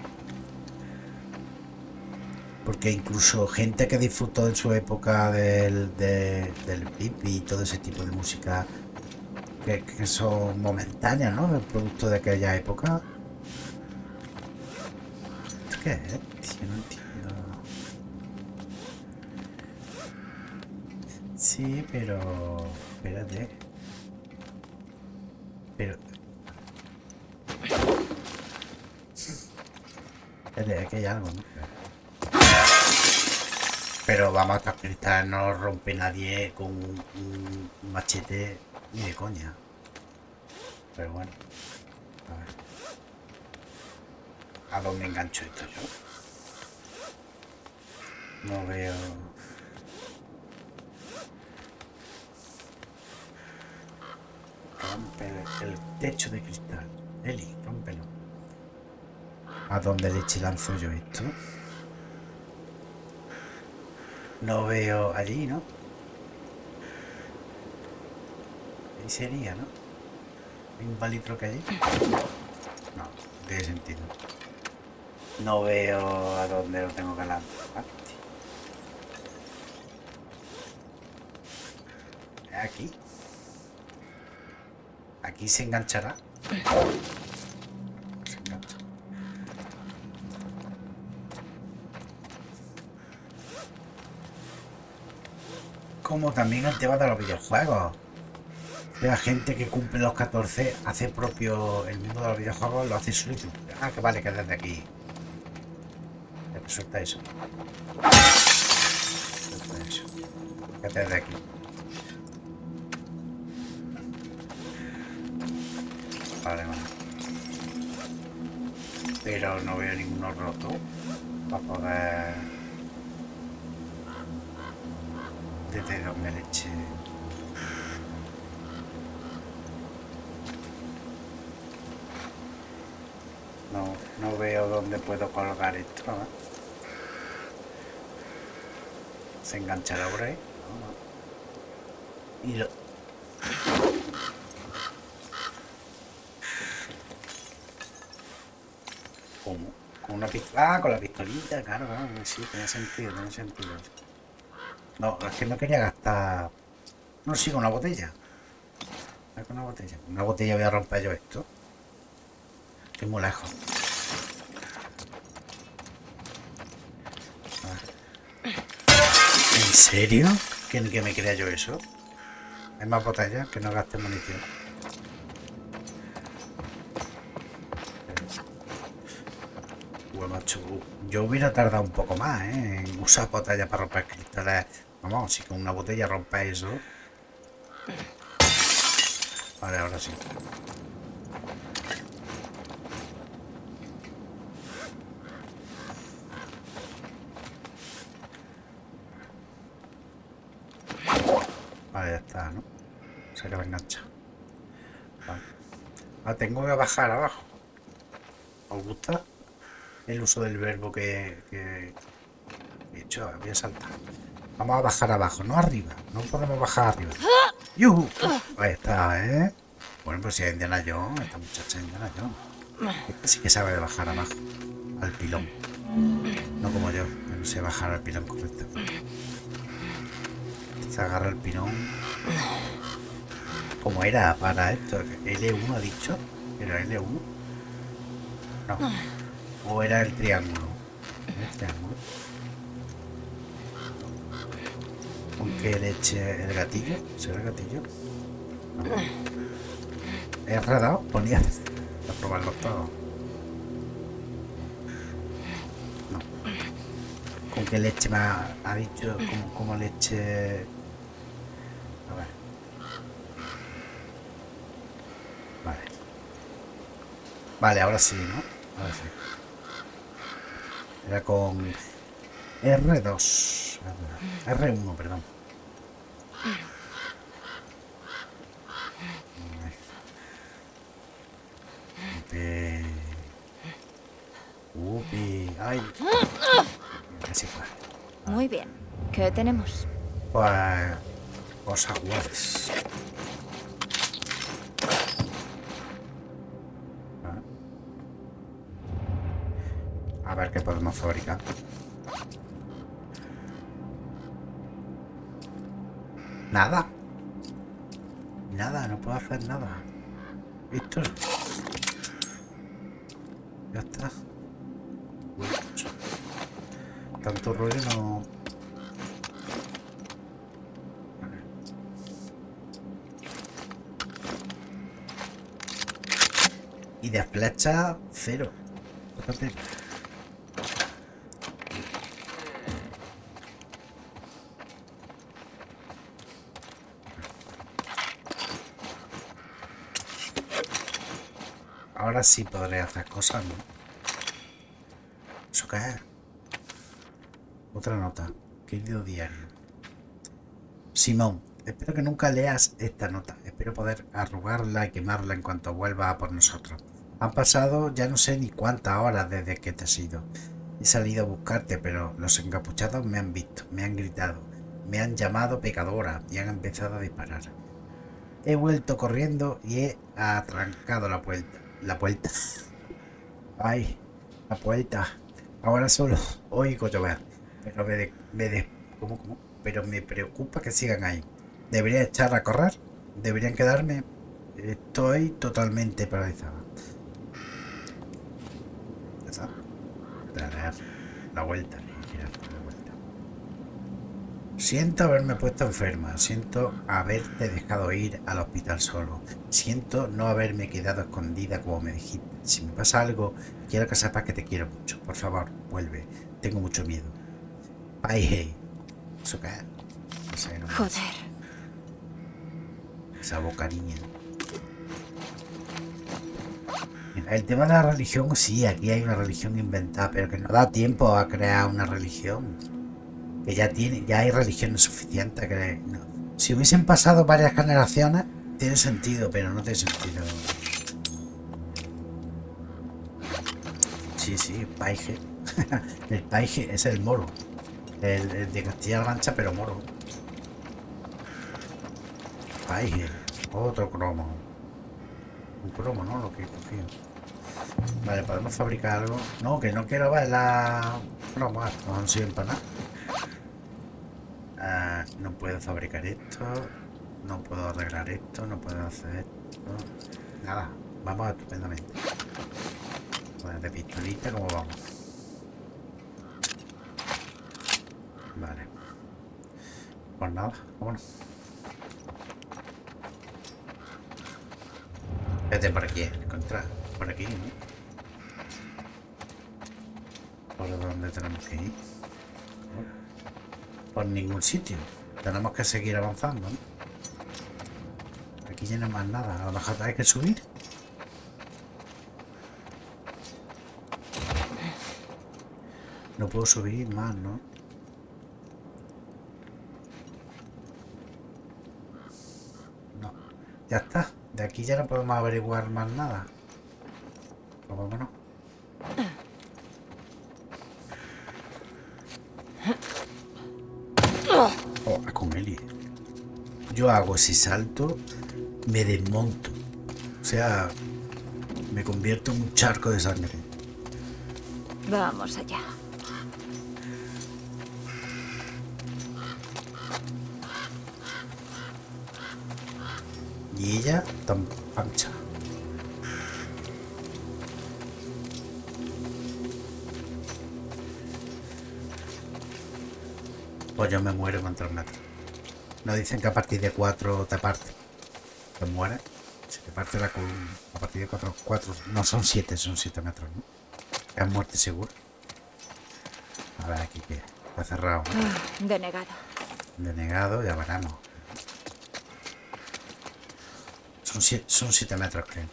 Porque incluso gente que disfrutó en su época del Brippy y todo ese tipo de música que son momentáneas, ¿no? El producto de aquella época. ¿Qué es? Tío, no entiendo. Sí, pero... Espérate. Pero... Espérate, aquí hay algo, ¿no? Pero vamos, estos cristales no los rompe nadie con un machete ni de coña. Pero bueno, a ver. ¿A dónde engancho esto yo? No veo... Rompe el techo de cristal. Eli, rómpelo. ¿A dónde leche lanzo yo esto? No veo allí, ¿no? Ahí sería, ¿no? ¿Hay un palitro que allí? No, no tiene sentido. No veo a dónde lo tengo que lanzar. Aquí. Aquí se enganchará. Se engancha. Como también el tema de los videojuegos. La gente que cumple los 14 hace propio el mundo de los videojuegos, lo hace suyo. Ah, que vale, que es desde aquí. Suelta eso. Suelta eso. Que es desde aquí. Vale. Pero no veo ninguno roto para poder... Desde donde leche... No veo dónde puedo colgar esto, ¿no? Se enganchará por ahí. Y lo... ¿Cómo? ¿Con una pistola? Ah, con la pistolita, claro, sí, tiene sentido. No, es que no quería gastar... No, sí, con una botella. Con una botella. Con una botella voy a romper yo esto. Estoy muy lejos. ¿En serio? ¿Que me crea yo eso? Hay más botellas, que no gaste munición. Bueno, macho, yo hubiera tardado un poco más, en usar botellas para romper cristales. Vamos, si con una botella rompe eso. Vale, ahora sí. está, ¿no? O sea que la engancha. Vale. Ahora tengo que bajar abajo. ¿Os gusta el uso del verbo que he hecho? Voy a saltar. Vamos a bajar abajo, no arriba. No podemos bajar arriba. ¡Yuhu! Ahí está, ¿eh? Bueno, pues si es Indiana Jones, esta muchacha es Indiana Jones. Esta sí que sabe bajar abajo, al pilón. No como yo, que no sé bajar al pilón correctamente. Se agarra el pilón. ¿Cómo era para esto? ¿L1 ha dicho? ¿Era L1? No. ¿O era el triángulo? El triángulo. ¿Con qué leche? ¿El gatillo? ¿Será el gatillo? No. ¿He enredado? Ponía a probarlo todo. No. ¿Con qué leche me ha dicho? ¿Cómo leche? A ver. Vale. Vale, ahora sí, ¿no? Ahora sí. Era con R2. R1, perdón. Upi. Ay. Así fue. Muy bien. ¿Qué tenemos? Pues cosas guapas. A ver qué podemos fabricar. Nada. Nada, no puedo hacer nada. ¿Listo? Ya está. Tanto rollo no... Y de flecha, cero. Fíjate. Ahora sí podré hacer cosas, ¿no? ¿Eso qué es? Otra nota. Querido diario. Simón, espero que nunca leas esta nota. Espero poder arrugarla y quemarla en cuanto vuelva a por nosotros. Han pasado ya no sé ni cuántas horas desde que te has ido. He salido a buscarte, pero los encapuchados me han visto, me han gritado, me han llamado pecadora y han empezado a disparar. He vuelto corriendo y he atrancado la puerta. La puerta. Ay, la puerta. Ahora solo oigo llover. Pero ¿Cómo? Pero me preocupa que sigan ahí. ¿Debería echar a correr? ¿Deberían quedarme? Estoy totalmente paralizada. Dar la vuelta. Siento haberme puesto enferma. Siento haberte dejado ir al hospital solo. Siento no haberme quedado escondida como me dijiste. Si me pasa algo, quiero que sepas que te quiero mucho. Por favor, vuelve. Tengo mucho miedo. Bye. ¿Eso qué es? No sé, no. Joder. Esa boca niña. Mira, el tema de la religión, sí, aquí hay una religión inventada, pero que no da tiempo a crear una religión. Que ya hay religiones suficientes. Que no. Si hubiesen pasado varias generaciones, tiene sentido, pero no tiene sentido. Sí, paige. El paige es el moro. El de Castilla-La Mancha, pero moro. Paige. Otro cromo. Un cromo, ¿no? Lo que he cogido. Vale, podemos fabricar algo. No, que no quiero ver la cromo. No han sido empanadas. No puedo fabricar esto. No puedo arreglar esto. No puedo hacer esto. Nada. Vamos estupendamente. Bueno, de pistolita, ¿cómo vamos? Vale. Pues nada, vámonos. Vete por aquí, encontrar. Por aquí, ¿no? ¿Por dónde tenemos que ir? Por ningún sitio. Tenemos que seguir avanzando, ¿no? Aquí ya no hay más nada. A lo mejor hay que subir. No puedo subir más, ¿no? Ya está. De aquí ya no podemos averiguar más nada. Pues vámonos. Oh, con Eli. Yo hago ese salto, me desmonto. O sea, me convierto en un charco de sangre. Vamos allá. Y ella tan pancha. Pues yo me muero con 3 metros. Nos dicen que a partir de 4 te parte. Te mueres. Se te parte la columna. A partir de 4, no son 7, son 7 metros, ¿no? Es muerte segura. A ver aquí que está cerrado. Denegado. Denegado, ya veremos. Son 7 metros, creo.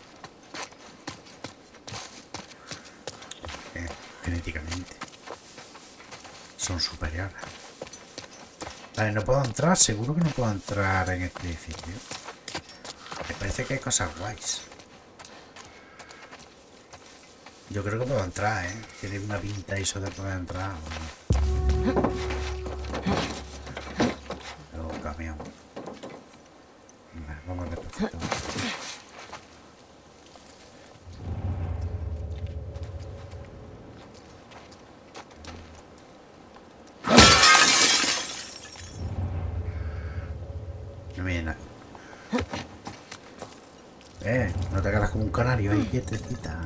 Genéticamente. Son superiores. Vale, no puedo entrar. Seguro que no puedo entrar en este edificio. Me parece que hay cosas guays. Yo creo que puedo entrar, ¿eh? Tiene una pinta eso de poder entrar. Un camión. Vale, vamos a ver. No viene nada. No te quedas como un canario ahí, quietecita.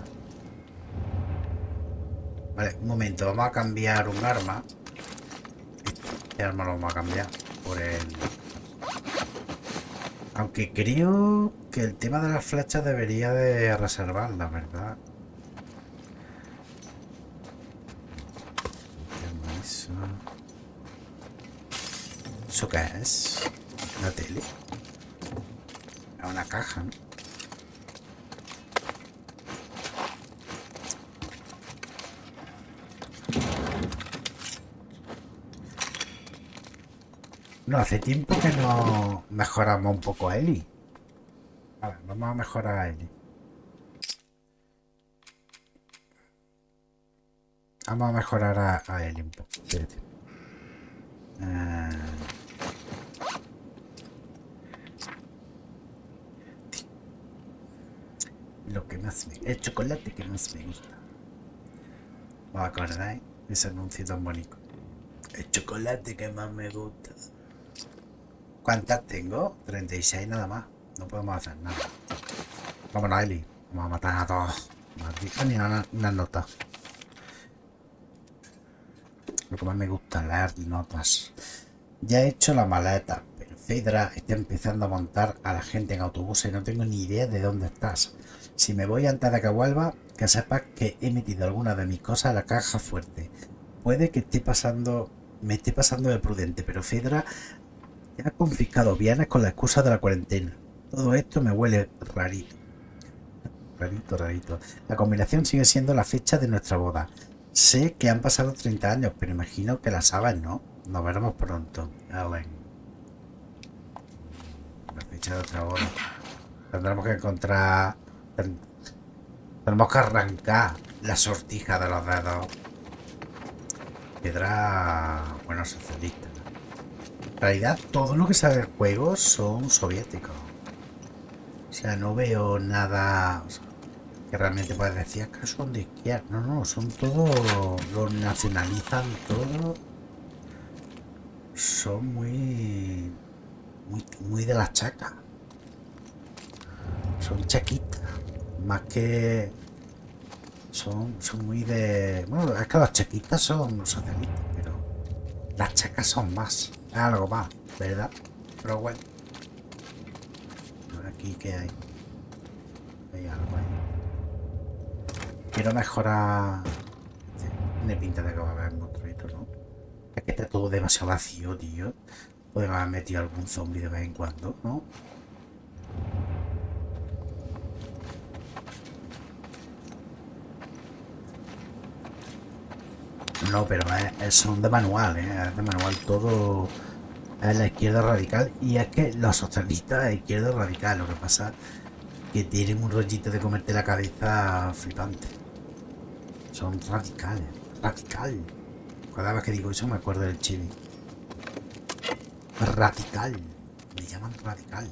Vale, un momento, vamos a cambiar un arma. Este arma lo vamos a cambiar por el... Aunque creo que el tema de las flechas debería de reservarla, ¿verdad? Eso. ¿Eso qué es? ¿Una tele? Es una caja, ¿no? No, hace tiempo que no mejoramos un poco a Eli. A ver, vamos a mejorar a Eli. Vamos a mejorar a Eli un poco. Espérate. Lo que más me... El chocolate que más me gusta. ¿Os acordáis? Ese anuncio tan bonito. El chocolate que más me gusta. ¿Cuántas tengo? 36 nada más. No podemos hacer nada. Vámonos, Eli. Vamos a matar a todos. No has dicho ni una nota. Lo que más me gusta es leer notas. Ya he hecho la maleta, pero Phaedra está empezando a montar a la gente en autobuses y no tengo ni idea de dónde estás. Si me voy antes de que vuelva, que sepas que he metido algunas de mis cosas en la caja fuerte. Puede que me esté pasando de prudente, pero Phaedra ha confiscado bienes con la excusa de la cuarentena. Todo esto me huele rarito. Rarito. La combinación sigue siendo la fecha de nuestra boda. Sé que han pasado 30 años, pero imagino que la sabes, ¿no? Nos veremos pronto, Ellen. La fecha de otra boda. Tendremos que encontrar... Tenemos que arrancar la sortija de los dedos. Piedra... Bueno, socialista. En realidad, todo lo que sale del juego son soviéticos. O sea, no veo nada... O sea, que realmente puedes decir que son de izquierda. No, son todos... Los nacionalizan todo. Son muy de las chacas. Son chaquitas. Más que... Son muy de... Bueno, es que las chaquitas son socialistas, pero... Las chacas son más. Es algo más, ¿verdad? Pero bueno. Aquí, ¿qué hay? Hay algo ahí. Quiero mejorar... Tiene pinta de que va a haber monstruito, ¿no? Es que está todo demasiado vacío, tío. Podemos haber metido algún zombie de vez en cuando, ¿no? No, pero son de manual, ¿eh? Es de manual todo. es la izquierda radical. Y es que los socialistas es izquierda radical. Lo que pasa es que tienen un rollito de comerte la cabeza flipante. Son radicales. Radical. Cada vez que digo eso me acuerdo del chibi. Radical. Me llaman radical.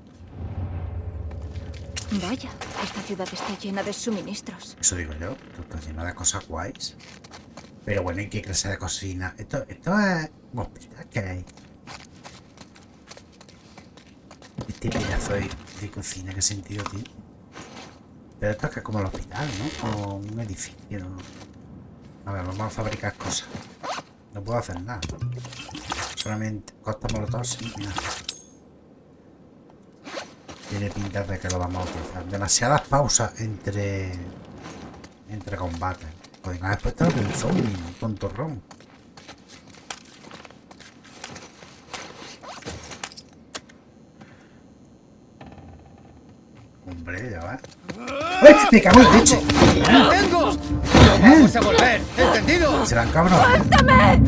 Vaya, esta ciudad está llena de suministros. Eso digo yo. Esto está lleno de cosas guays. Pero bueno, ¿y qué clase de cocina? Esto es un hospital que hay. Este pedazo de cocina, ¿qué sentido tiene? Pero esto es que es como el hospital, ¿no? O un edificio. A ver, vamos a fabricar cosas. No puedo hacer nada. Solamente costa molotov, sí, mira. Tiene pinta de que lo vamos a utilizar. Demasiadas pausas entre combates. Podrían haber puesto un zombie, un tontorrón. Hombre, ya va. ¡Ay! ¡Me cago en la leche! ¡Lo tengo! ¡No vamos a volver! ¿Entendido? Serán cabrón. ¡Suéltame!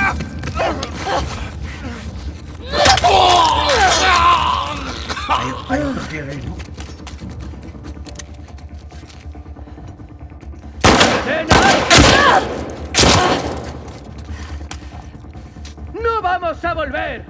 Hay otro tío ahí, ¿no? ¡No vamos a volver!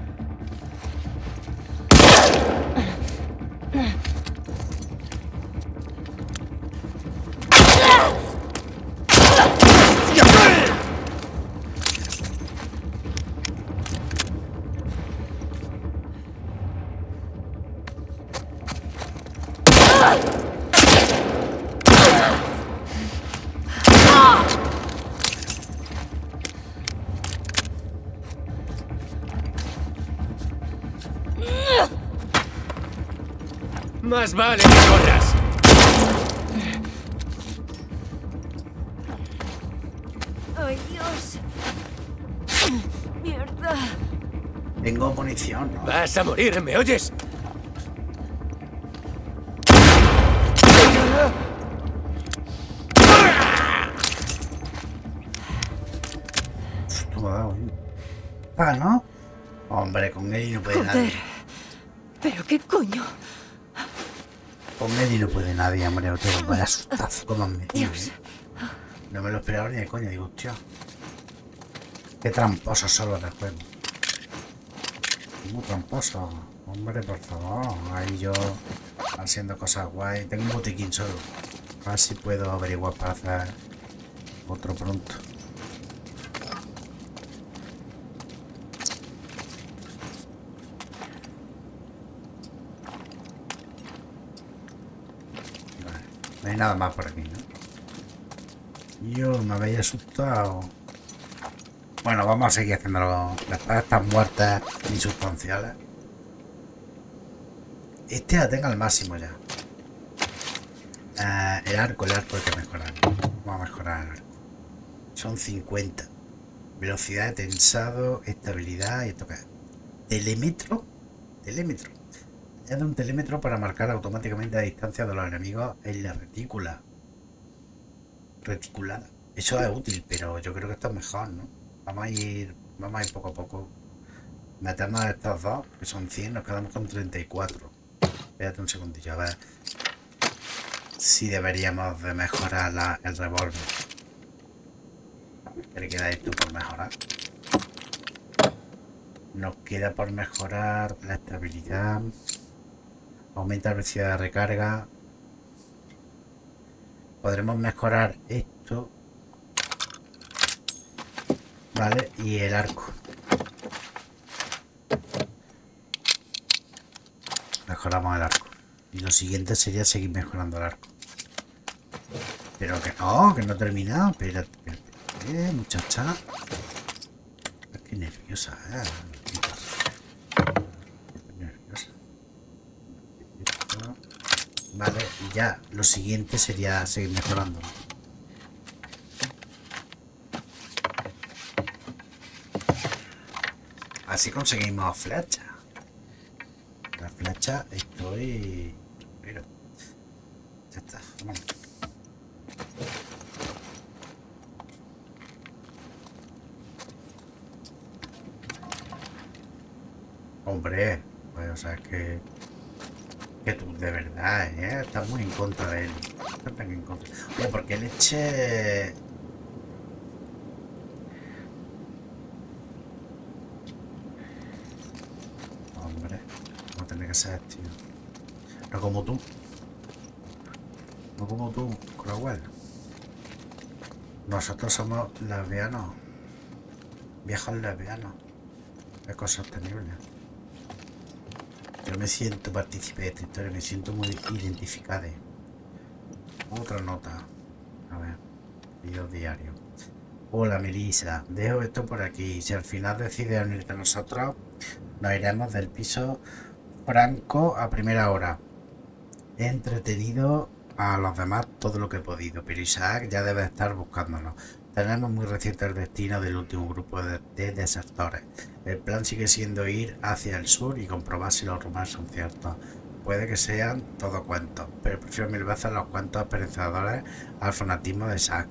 Más vale que corras. ¡Ay, Dios! ¡Mierda! Tengo munición, ¿no? Vas a morir, ¿me oyes? Esto me ha dado, Ah, ¿no? Hombre, con Eddie no puede nadie. ¿Pero qué coño? Con Eddie no puede nadie, hombre. Vaya sustazo como han metido, ¿eh? No me lo esperaba ni de coña. Digo, hostia. Qué tramposos son los del juego. Muy tramposos. Hombre, por favor. Ahí yo haciendo cosas guay. Tengo un botiquín solo. A ver si puedo averiguar para hacer otro pronto. No hay nada más por aquí, ¿no? Yo me había asustado. Bueno, vamos a seguir haciéndolo. Las espadas están muertas, insustanciales. Este la tenga al máximo ya. El arco hay que mejorar. Vamos a mejorar el arco. Son 50. Velocidad de tensado, estabilidad y esto qué es. Telémetro. Telémetro. Es de un telémetro para marcar automáticamente la distancia de los enemigos en la retícula. Reticulada. Eso es útil, pero yo creo que esto es mejor, ¿no? Vamos a ir poco a poco. Metemos a estos dos, que son 100, nos quedamos con 34. Espérate un segundillo, a ver si deberíamos de mejorar el revólver. ¿Qué le queda esto por mejorar? Nos queda por mejorar la estabilidad. Aumenta la velocidad de recarga. Podremos mejorar esto. Vale, y el arco. Mejoramos el arco. Y lo siguiente sería seguir mejorando el arco. Pero que no he terminado. Espérate, muchacha. Qué nerviosa, nerviosa. Vale, y ya lo siguiente sería seguir mejorando. Así conseguimos flecha. La flecha estoy... Pero... Ya está, vamos. Hombre, pues, o sea, que tú de verdad, estás muy en contra de él. Estás en contra. Oye, ¿por qué leche? Hombre, no tiene que ser, tío. No como tú. No como tú, Crowell. Nosotros somos lesbianos. Viejos lesbianos. Ecosostenible. Yo me siento partícipe de esta historia, me siento muy identificado. Otra nota. A ver. Video diario. Hola Melissa, dejo esto por aquí. Si al final decides unirte a nosotros, nos iremos del piso Franco a primera hora. He entretenido a los demás todo lo que he podido, pero Isaac ya debe estar buscándonos. Tenemos muy reciente el destino del último grupo de desertores. El plan sigue siendo ir hacia el sur y comprobar si los rumores son ciertos. Puede que sean todo cuentos, pero prefiero mil veces los cuentos esperanzadores al fanatismo de Isaac.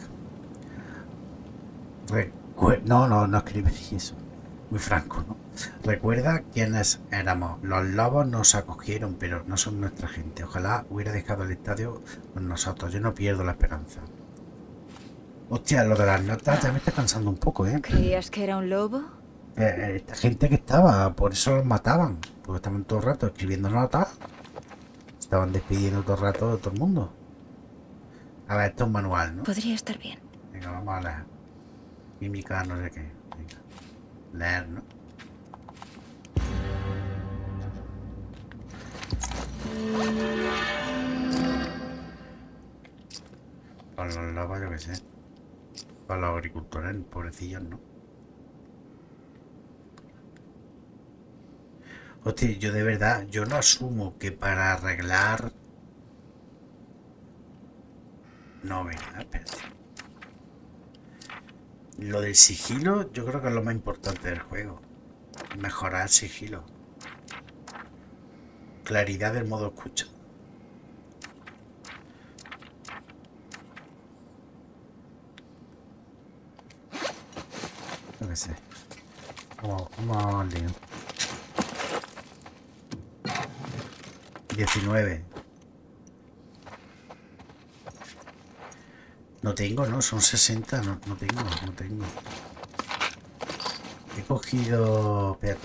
No escribe eso. Muy franco, ¿no? Recuerda quiénes éramos. Los lobos nos acogieron, pero no son nuestra gente. Ojalá hubiera dejado el estadio con nosotros. Yo no pierdo la esperanza. Hostia, lo de las notas ya me está cansando un poco, ¿eh? ¿Creías que era un lobo? Esta gente que estaba, por eso los mataban. Porque estaban todo el rato escribiendo notas. Estaban despidiendo todo el rato de todo el mundo. A ver, esto es un manual, ¿no? Podría estar bien. Venga, vamos a leer. Química, no sé qué. Venga. Leer, ¿no? Con los lobos, yo qué sé. Con los agricultores, pobrecillos, ¿no? Hostia, yo de verdad, yo no asumo que para arreglar... No, venga, espérate. Lo del sigilo, yo creo que es lo más importante del juego. Mejorar el sigilo. Claridad del modo escucha. No que sé. Vamos al lío. 19. No tengo, ¿no? Son 60. No tengo. He cogido... Espérate.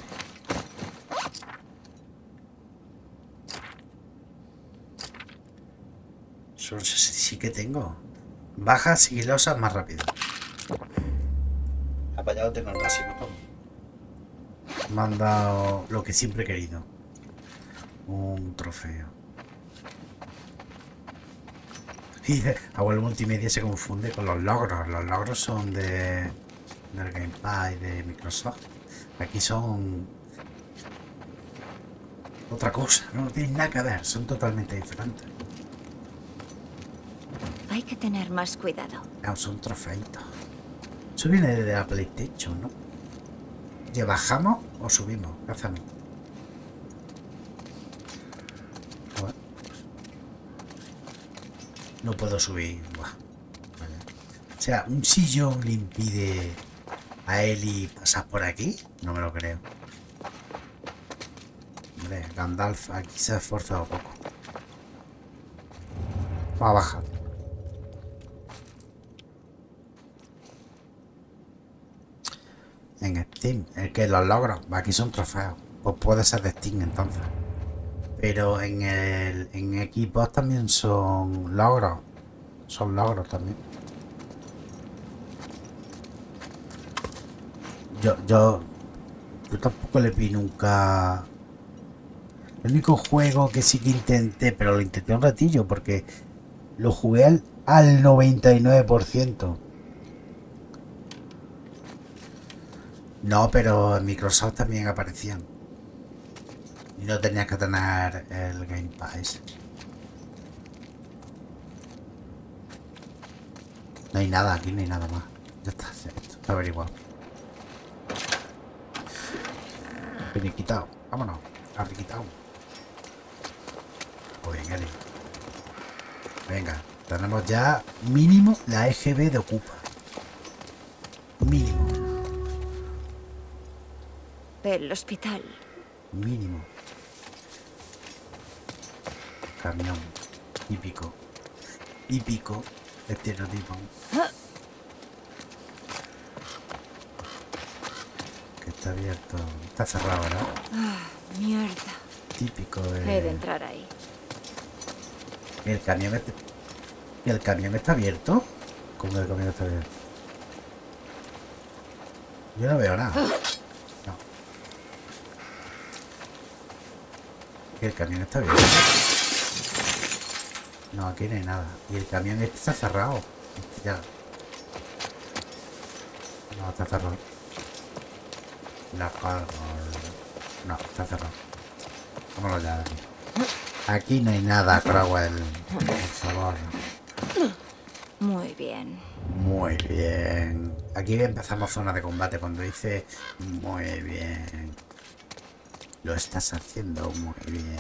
Sí que tengo. Bajas sigilosas más rápido. Apallado tengo el básico, todo. Me han dado lo que siempre he querido. Un trofeo. Y abuelo multimedia se confunde con los logros. Los logros son del Game Pass y de Microsoft. Aquí son otra cosa. No tienen nada que ver. Son totalmente diferentes. Hay que tener más cuidado. No, son trofeitos. Eso viene de la PlayStation, ¿no? ¿Ya bajamos o subimos? ¿Qué hacemos? No puedo subir. Buah. Vale. O sea, ¿un sillón le impide a Eli pasar por aquí? No me lo creo. Hombre, Gandalf aquí se ha esforzado poco. Va a bajar. En Steam, es que los logros, aquí son trofeos. Pues puede ser de Steam entonces. Pero en Xbox también son logros. Son logros también. Yo tampoco le vi nunca. El único juego que sí que intenté, pero lo intenté un ratillo porque lo jugué al 99%. No, pero en Microsoft también aparecían. Y no tenías que tener el Game Pass. No hay nada, aquí no hay nada más. Ya está, esto está averiguado. Finiquitado, vámonos, arriquitado. Pues bien, Eli. Venga, tenemos ya mínimo la EGB de Ocupa. Mínimo. El hospital Mínimo. Camión. Típico. Típico. Estereotipo. Que está abierto. Está cerrado, ¿verdad? Mierda. Típico He de entrar ahí. El camión está... ¿El camión está abierto? ¿Cómo el camión está abierto? Yo no veo nada. No. El camión está abierto. No, aquí no hay nada. Y el camión este está cerrado. Ya. No, está cerrado. La cargo. No, está cerrado. Vámonos ya de aquí. Aquí no hay nada, Crowell. Por favor. Muy bien. Muy bien. Aquí empezamos zona de combate cuando dice muy bien. Lo estás haciendo muy bien.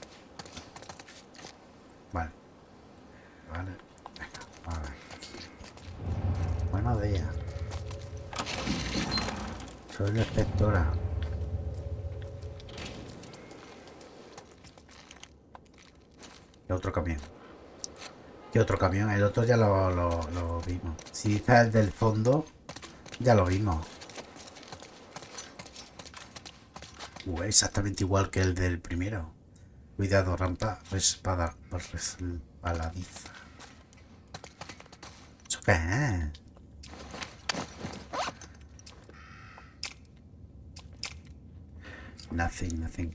Vale. Vale. Venga, vale. Buenos días. Soy la inspectora. ¿Qué otro camión? ¿Qué otro camión? El otro ya lo vimos. Si está el del fondo, ya lo vimos. Exactamente igual que el del primero. Cuidado, rampa resbaladiza. ¿Eso qué es? Nothing.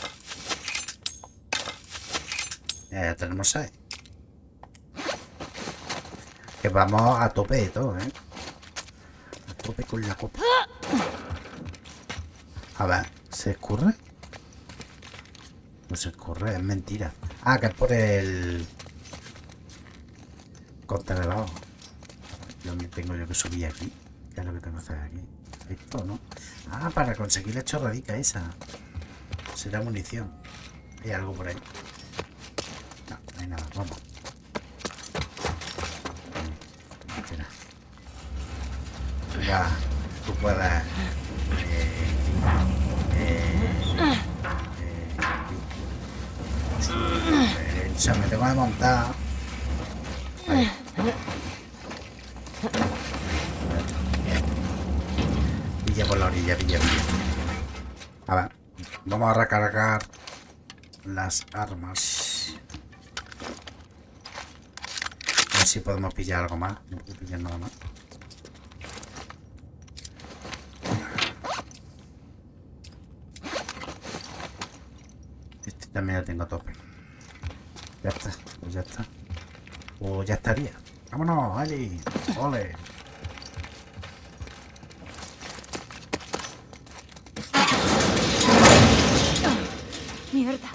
Ya tenemos ahí. Que vamos a tope de todo, ¿eh? A tope con la copa. A ver, ¿se escurre? No se escurre, es mentira. Ah, que es por el... contenedor. ¿Dónde tengo yo que subir aquí? ¿Qué es lo que tengo que hacer aquí? Esto, ¿no? Ah, para conseguir la chorradica esa. Será munición. Hay algo por ahí. No, no hay nada, vamos. Venga, tú puedes. Se me tengo que montar. Ahí. Pilla por la orilla, pilla. A ver, vamos a recargar las armas. A ver si podemos pillar algo más. No puedo pillar nada más. Este también lo tengo a tope. Ya está, pues ya está. O ya estaría. Vámonos, allí. Ole. Mierda.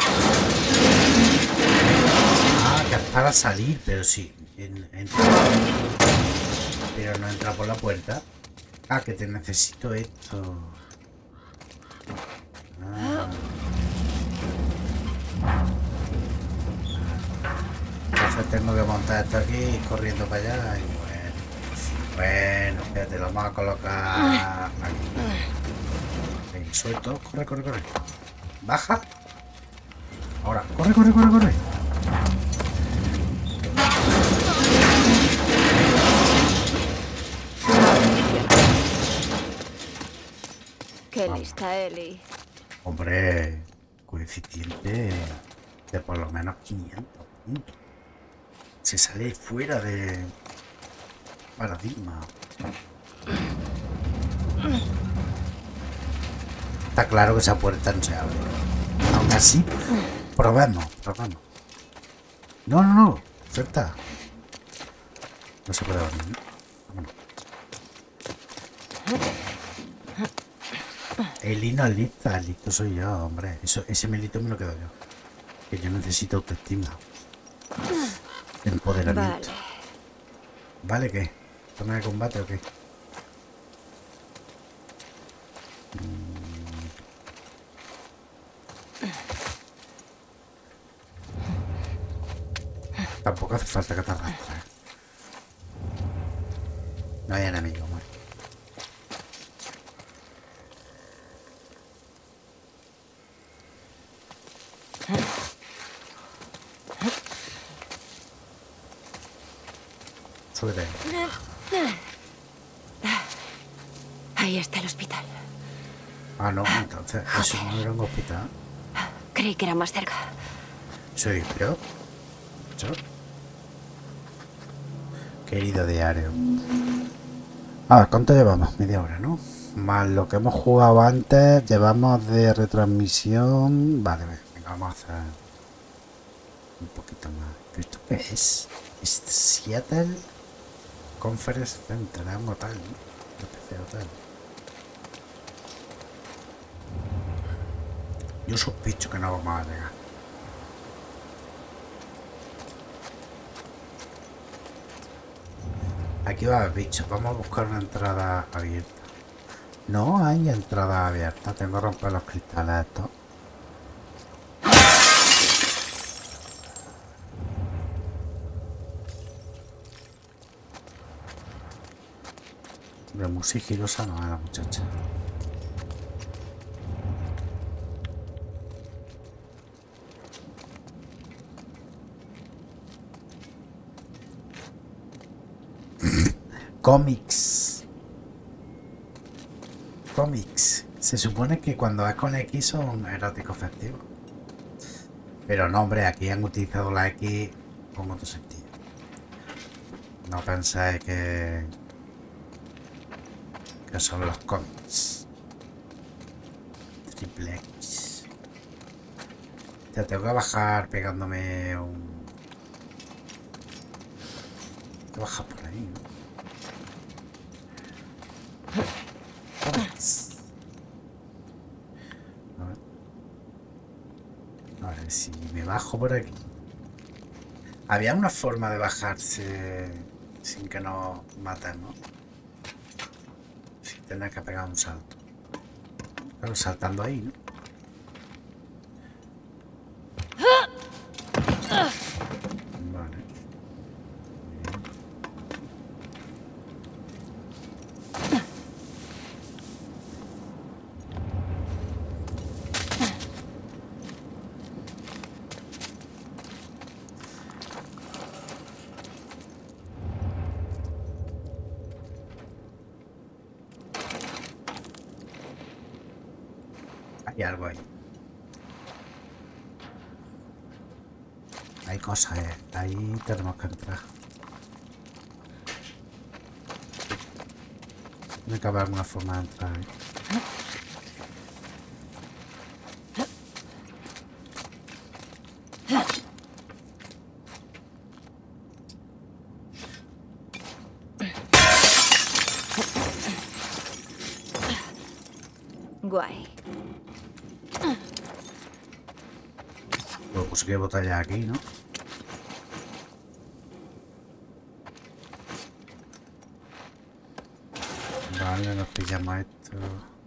Ah, que es para salir, pero sí. Pero no entra por la puerta. Ah, que te necesito esto. Ah. Entonces tengo que montar esto aquí y corriendo para allá. Y bueno, espérate, lo vamos a colocar aquí. Ven, suelto. Corre. Baja. Ahora, corre. Qué lista, Ellie. Hombre, coeficiente de por lo menos 500 puntos. Se sale fuera de paradigma. Está claro que esa puerta no se abre. Aún así, probemos. No. Suelta. No se puede abrir, ¿no? Vámonos. Eli no es lista, el listo soy yo, hombre. Ese melito me lo quedo yo. Que yo necesito autoestima. Empoderamiento. ¿Vale qué? ¿Zona de combate o qué? Tampoco hace falta que te arrastres. No hay enemigo, muerto. súbete. Ahí está el hospital. Ah, no, entonces eso no era un hospital. Creí que era más cerca. Soy yo. ¿Yo? Querido diario. ¿Cuánto llevamos? Media hora, ¿no? Más lo que hemos jugado antes, llevamos de retransmisión. Vale, venga, vamos a hacer un poquito más. ¿Pero esto qué es? ¿Es Seattle Conference Center? Es un hotel, ¿no? Especie de hotel. Yo sospecho que no vamos a llegar. Aquí va a haber bichos. Vamos a buscar una entrada abierta. No hay entrada abierta. Tengo que romper los cristales estos. Pero muy sigilosa no es la muchacha. Cómics. Cómics. Se supone que cuando es con X son eróticos festivos. Pero no, hombre, aquí han utilizado la X con otro sentido. No pensáis que son los cómics. Triple X. Te tengo que bajar pegándome un... Tengo que bajar por ahí, ¿no? A ver si me bajo por aquí. Había una forma de bajarse sin que nos maten, ¿no? Sin tener que pegar un salto. Claro, saltando ahí, ¿no? Vale. Hay algo ahí. Hay cosas, ahí tenemos que entrar. Tiene que haber alguna forma de entrar ahí. Guay. Pues que botar ya aquí, ¿no? Vale, nos pillamos esto.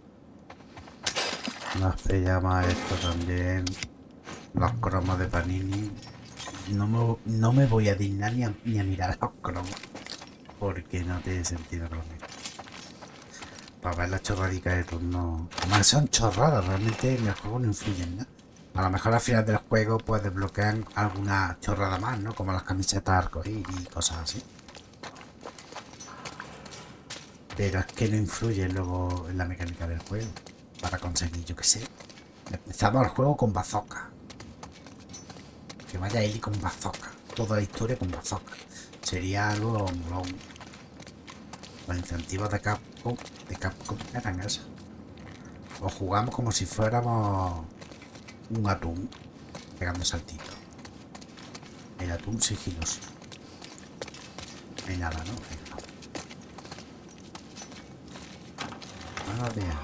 Nos pillamos esto también. Los cromos de Panini. No me voy a dignar ni a mirar los cromos. Porque no tiene sentido que los mire. Para ver las chorradicas de turno. Además son chorradas, realmente en el juego no influyen, ¿no? A lo mejor al final del juego pues desbloquean alguna chorrada más, ¿no? Como las camisetas arcoíris y cosas así. Pero es que no influye luego en la mecánica del juego. Para conseguir, yo qué sé. Empezamos el juego con bazooka. Que vaya Eli con bazooka. Toda la historia con bazooka. Sería algo molón. Los incentivos de Capcom eran esos. O jugamos como si fuéramos un atún pegando saltitos. El atún sigiloso. No hay nada, ¿no? Buenos días.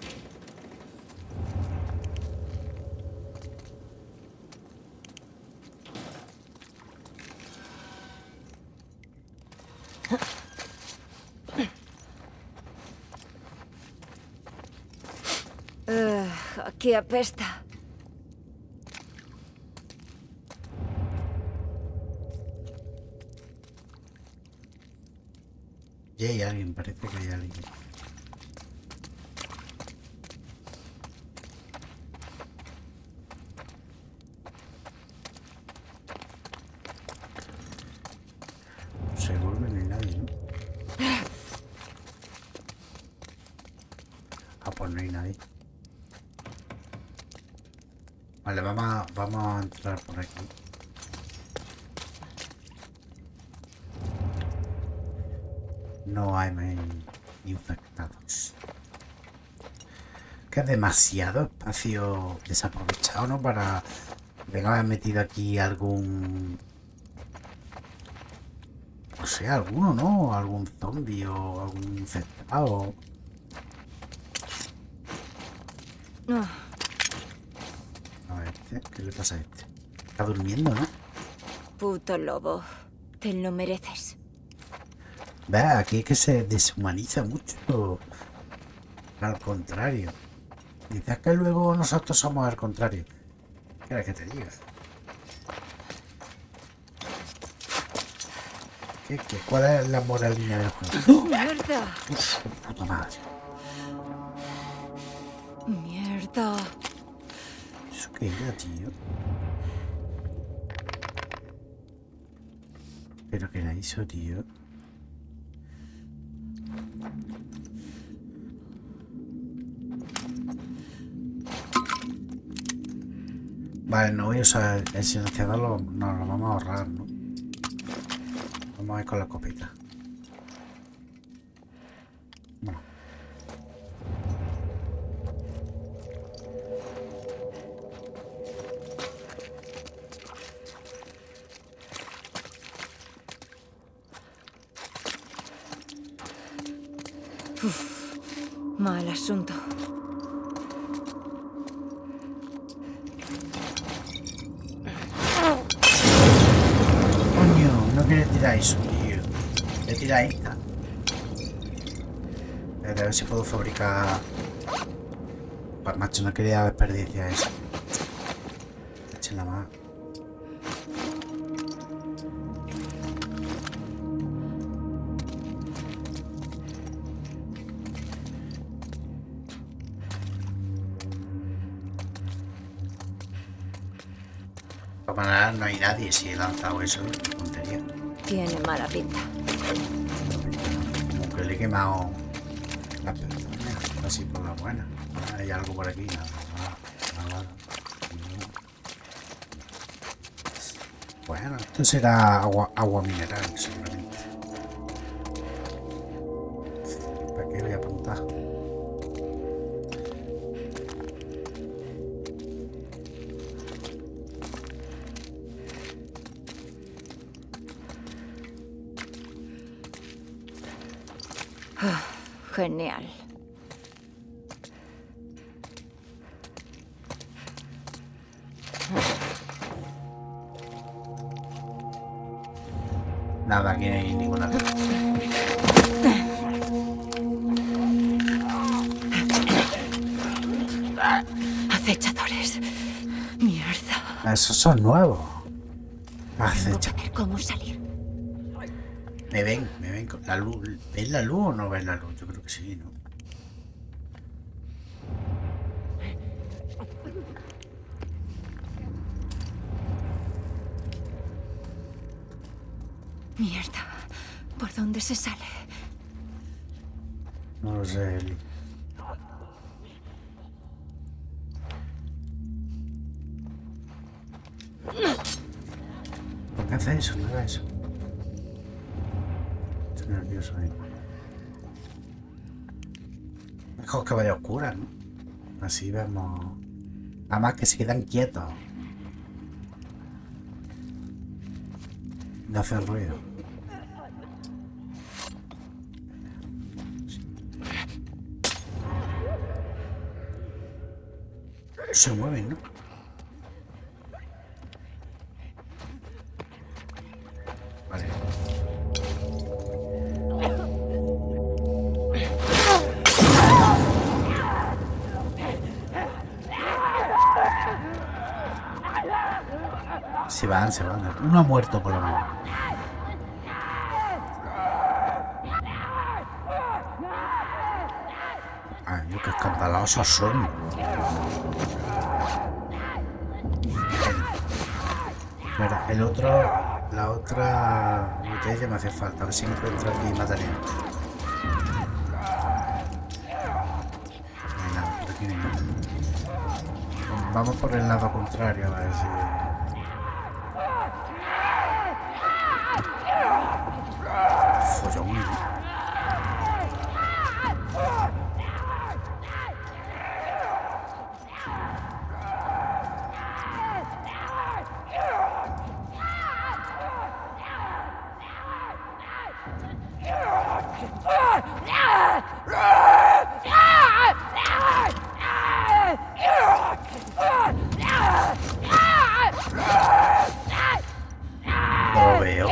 Aquí apesta. Y hay alguien, parece que hay alguien. Seguro que no hay nadie. Pues no hay nadie. Vale, vamos a entrar por aquí. No hay infectados. Que es demasiado espacio desaprovechado, ¿no? Para... Venga, haber metido aquí algún... No sé, alguno, ¿no? Algún zombie o algún infectado. A ver, ¿qué le pasa a este? Está durmiendo, ¿no? Puto lobo. Te lo mereces. Ve, aquí es que se deshumaniza mucho. Al contrario. Dices que luego nosotros somos al contrario. ¿Qué quieres que te diga? ¿Cuál es la moralina del juego? ¡Mierda! Uf, puta madre. ¡Mierda! ¿Eso qué era, tío? ¿Pero qué era eso, tío? Vale, no voy a usar el silenciador, nos lo vamos a ahorrar, ¿no? Vamos a ir con la escopeta. Bueno. Uf, mal asunto. No quiere tirar eso, tío. Le tira esta. A ver si puedo fabricar. Pues macho, no quería desperdiciar eso. Échenla más. Para nada, no hay nadie si he lanzado eso. Tontería. Tiene mala pinta. Como que le he quemado la persona, así por la buena. Hay algo por aquí, nada. Bueno, esto será agua mineral, seguramente. ¿Para qué voy a apuntar? Genial. Nada, aquí no hay ninguna. Acechadores. Mierda. Esos son nuevos. Tengo que ver cómo salir. Me ven con la luz. ¿Ves la luz o no ves la luz? Yo creo que sí, ¿no? Mierda. ¿Por dónde se sale? No lo sé, Eli. ¿Por qué hace eso? No haga eso. Estoy nervioso ahí. Mejor que vaya oscura, ¿no? Así vemos. Además que se quedan quietos. No hacen ruido. Se mueven, ¿no? Vale. Se van. Uno ha muerto por lo menos. Ay, qué escandalosos son. Mira, el otro, la otra botella me hace falta. A ver si encuentro aquí material. No hay nada. Vamos por el lado contrario, a ver si... Follón. No lo veo.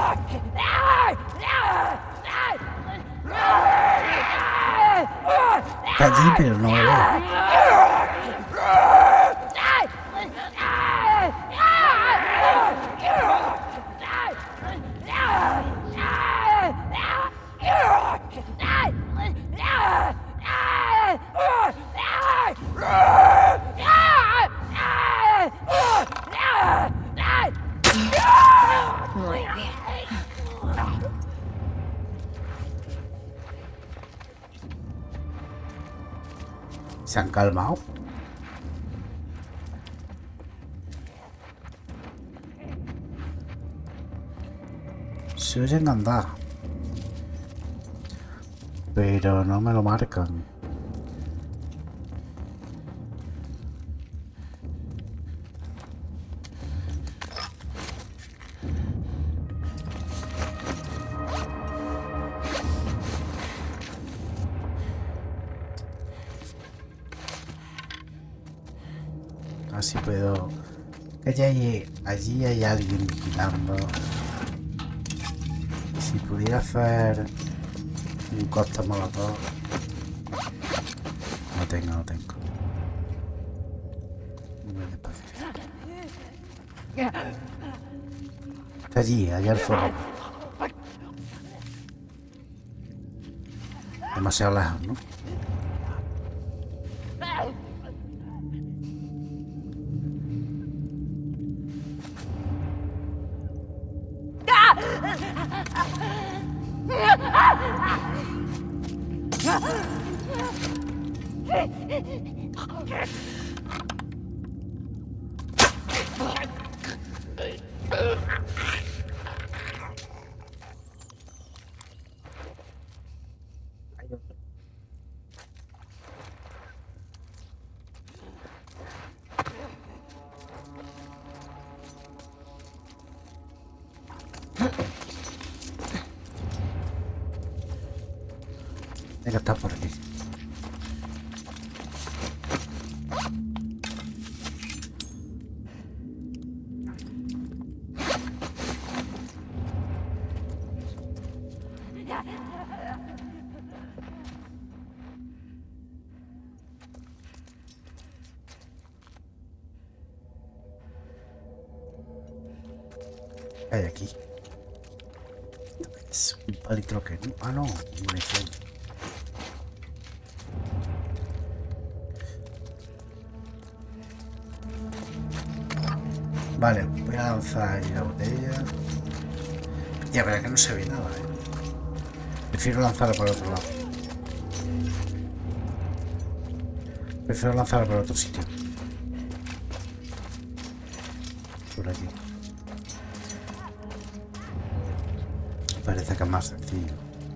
Está allí, pero no lo veo. Muy bien. Se han calmado. Se oyen andar, pero no me lo marcan. Así puedo... Allí hay alguien vigilando. Si pudiera hacer un cóctel molotov. No tengo. Muy despacito. Está allí al fuego. Demasiado lejos, ¿no? Venga, está por aquí. ¿Qué hay aquí? Es un palitroque, ¿no? Ah, no, munición. Vale, voy a lanzar ahí la botella. Ya, pero que no se ve nada, Prefiero lanzarla por otro lado. Prefiero lanzarla por otro sitio. Por aquí. Parece que es más sencillo.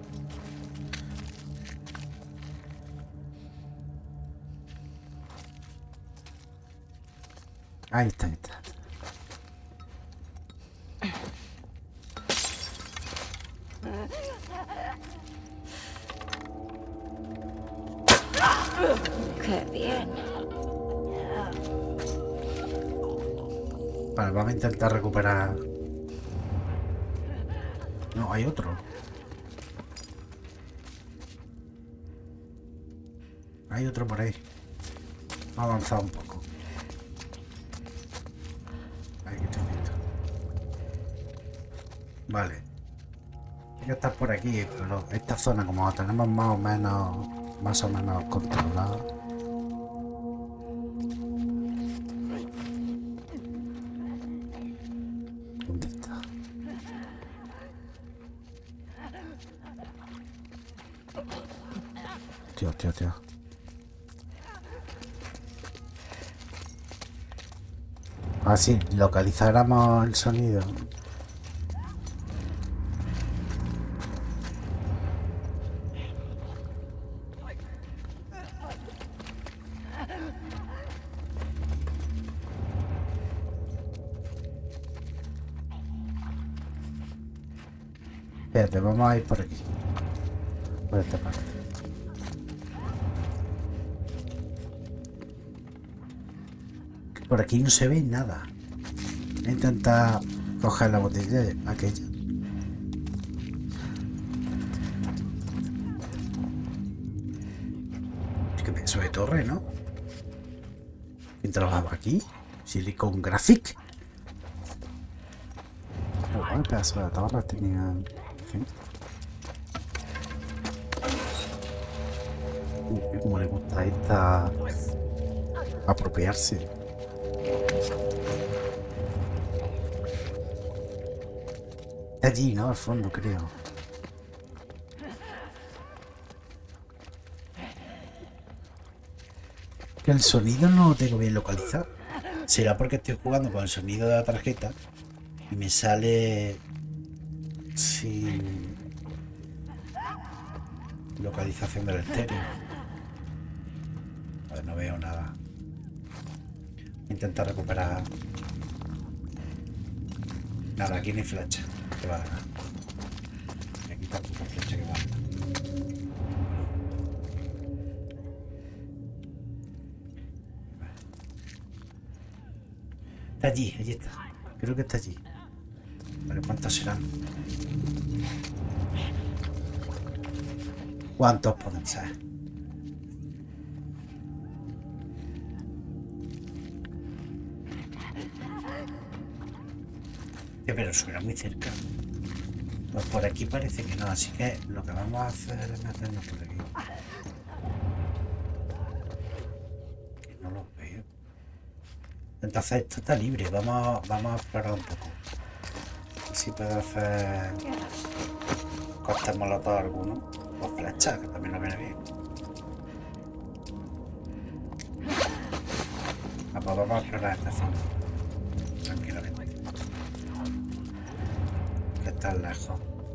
Ahí está, ahí está. Qué bien. Vale, vamos a intentar recuperar. No, hay otro. Hay otro por ahí. Ha avanzado un poco. Ahí que estoy viendo. Vale. Hay que estar por aquí, pero esta zona como la tenemos más o menos controlada. ¿Dónde está? Tío. Así localizáramos el sonido. Espérate, vamos a ir por aquí. Por esta parte. Por aquí no se ve nada. Voy a intentar coger la botella aquella. Es que pedazo de torre, ¿no? ¿Quién trabajaba aquí? Silicon Graphic. Oh, el pedazo de torre tenía... Como le gusta a esta apropiarse. Está allí, ¿no? Al fondo, creo. Que el sonido no lo tengo bien localizado. Será porque estoy jugando con el sonido de la tarjeta y me sale sin localización del estéreo. A ver, no veo nada. Intentar recuperar. Nada, aquí ni flecha. Que va a ganar. Voy a quitar tu flecha que va. Está allí, allí está. Creo que está allí. Vale, ¿cuántos serán? ¿Cuántos pueden ser? Pero suena muy cerca. Pues por aquí parece que no, así que lo que vamos a hacer es meternos por aquí. Que no lo veo. Entonces esto está libre, vamos a explorar un poco. Si puedo hacer costes molotov alguno. O flechas, que también nos viene bien. Pues vamos a explorar esta zona. Tranquilamente. Que está lejos.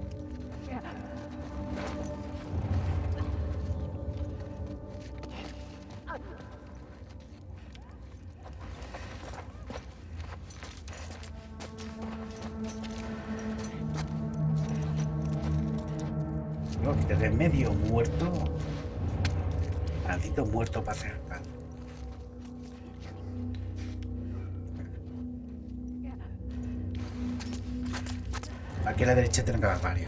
Desde medio muerto. Maldito muerto para acercar. Aquí a la derecha tienen que haber varios.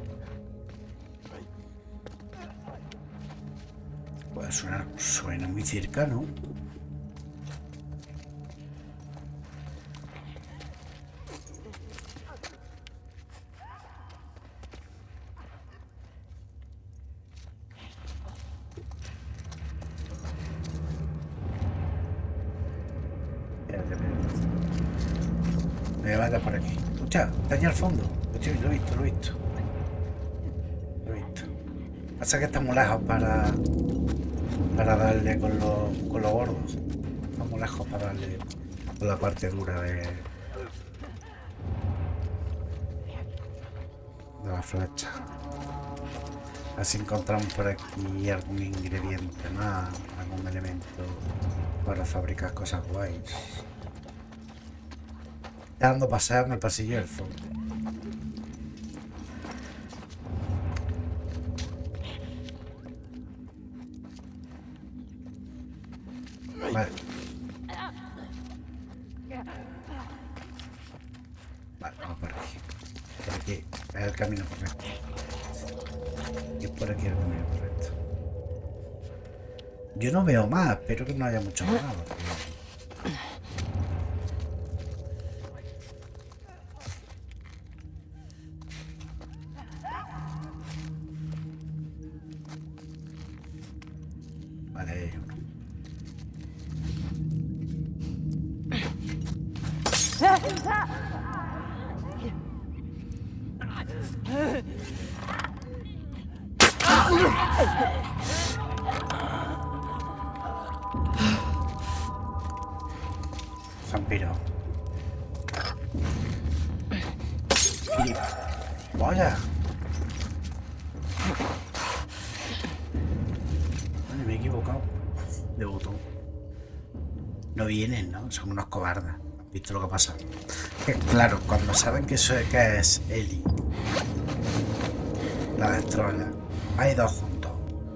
Pues suena muy cerca, ¿no? Me vaya por aquí. Escucha, está allí al fondo. Lo he visto. Lo he visto. Pasa que está muy lejos para darle con los gordos. Está muy lejos para darle con la parte dura de la flecha. Así encontramos por aquí algún ingrediente más, algún elemento para fabricar cosas guays. Está dando paseo en el pasillo del fondo. Vale. Vale, vamos por aquí. Por aquí es el camino correcto. Y es por aquí el camino correcto. Yo no veo más, espero que no haya mucho más. Vale. Vampiro. Vaya. Vale, me he equivocado de botón. No vienen, ¿no? Son unos cobardes. ¿Has visto lo que pasa? Que, claro, cuando saben que eso es Ellie, la destroya. Hay dos juntos.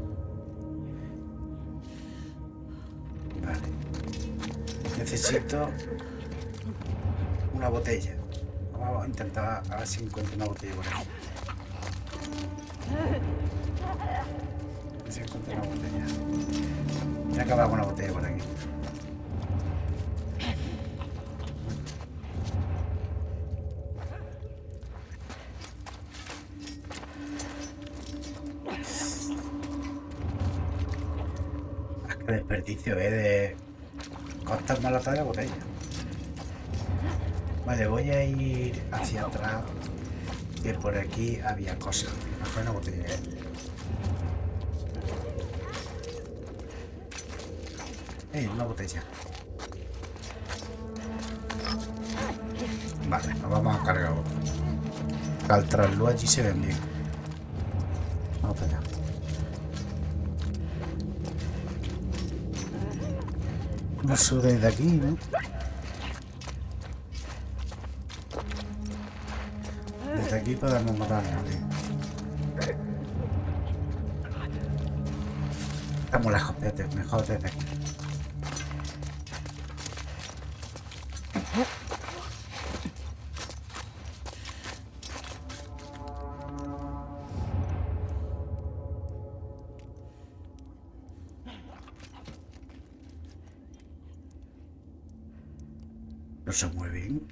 Vale. Necesito una botella. Vamos a intentar a ver si encuentro una botella por aquí. A ver si encuentro una botella. Voy a acabar con una botella por aquí. Qué desperdicio, de costas malatas de botella. Vale, voy a ir hacia atrás, que por aquí había cosas. Mejor una botella. Una botella. Vale, nos vamos a cargar otro. Al trasluz allí se ven bien. Vamos para allá. Incluso desde aquí, ¿no? Desde aquí podemos matarlo, tío. Estamos lejos, espérate, mejor desde aquí. No se mueve bien.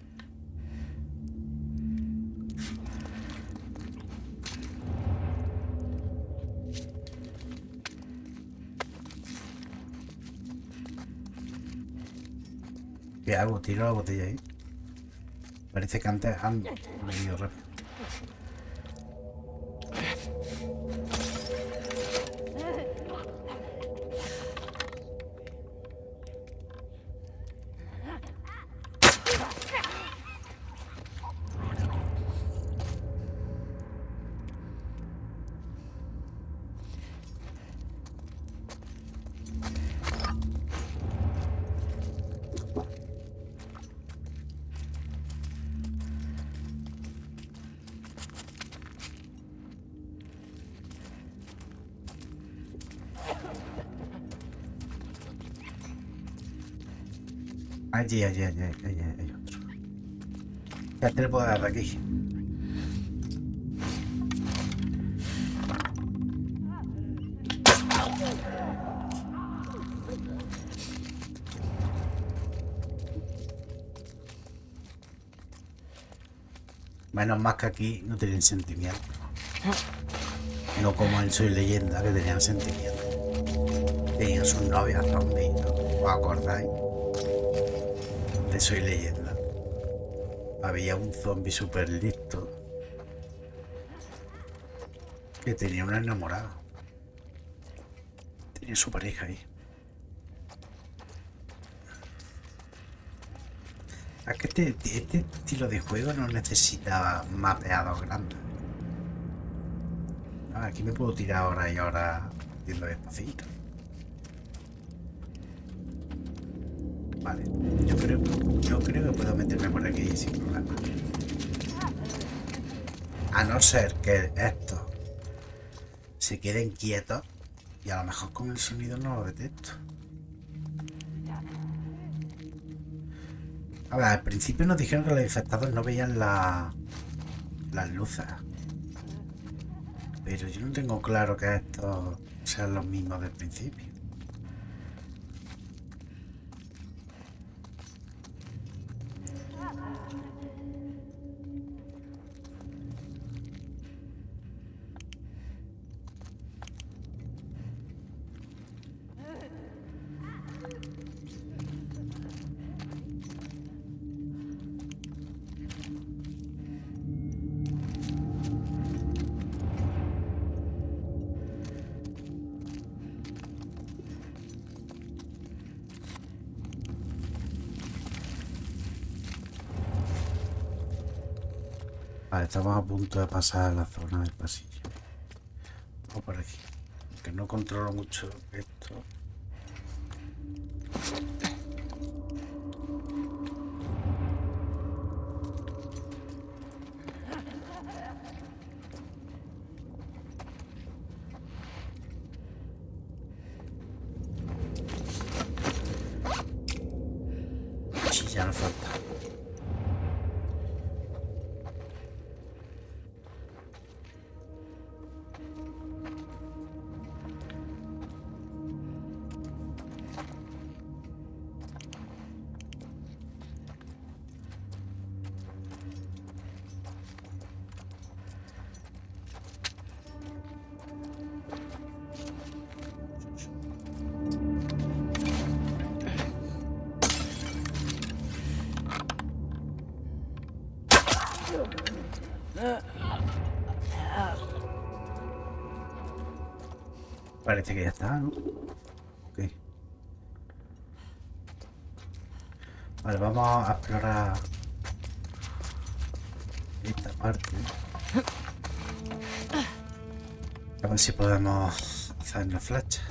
¿Qué hago? Tiro la botella ahí. Parece que antes han venido rápido. Allí hay otro. Ya te lo puedo dar de aquí. Menos más que aquí no tienen sentimiento. No como en Soy Leyenda, que tenían sentimiento. Tenían sus novias zombies, ¿no? ¿Os acordáis? De Soy Leyenda. Había un zombie súper listo que tenía una enamorada. Tenía su pareja ahí. Es que este estilo de juego no necesita mapeados grandes. Aquí me puedo tirar horas y horas yendo despacito. Vale, yo creo que puedo meterme por aquí sin problema. A no ser que estos se queden quietos y a lo mejor con el sonido no lo detecto. A ver, al principio nos dijeron que los infectados no veían las luces. Pero yo no tengo claro que estos sean los mismos del principio. Vale, estamos a punto de pasar a la zona del pasillo. Vamos por aquí. Que no controlo mucho esto. Sí, ya no falta. Parece que ya está, ¿no? Ok. Vale, vamos a explorar esta parte. A ver si podemos hacer una flecha.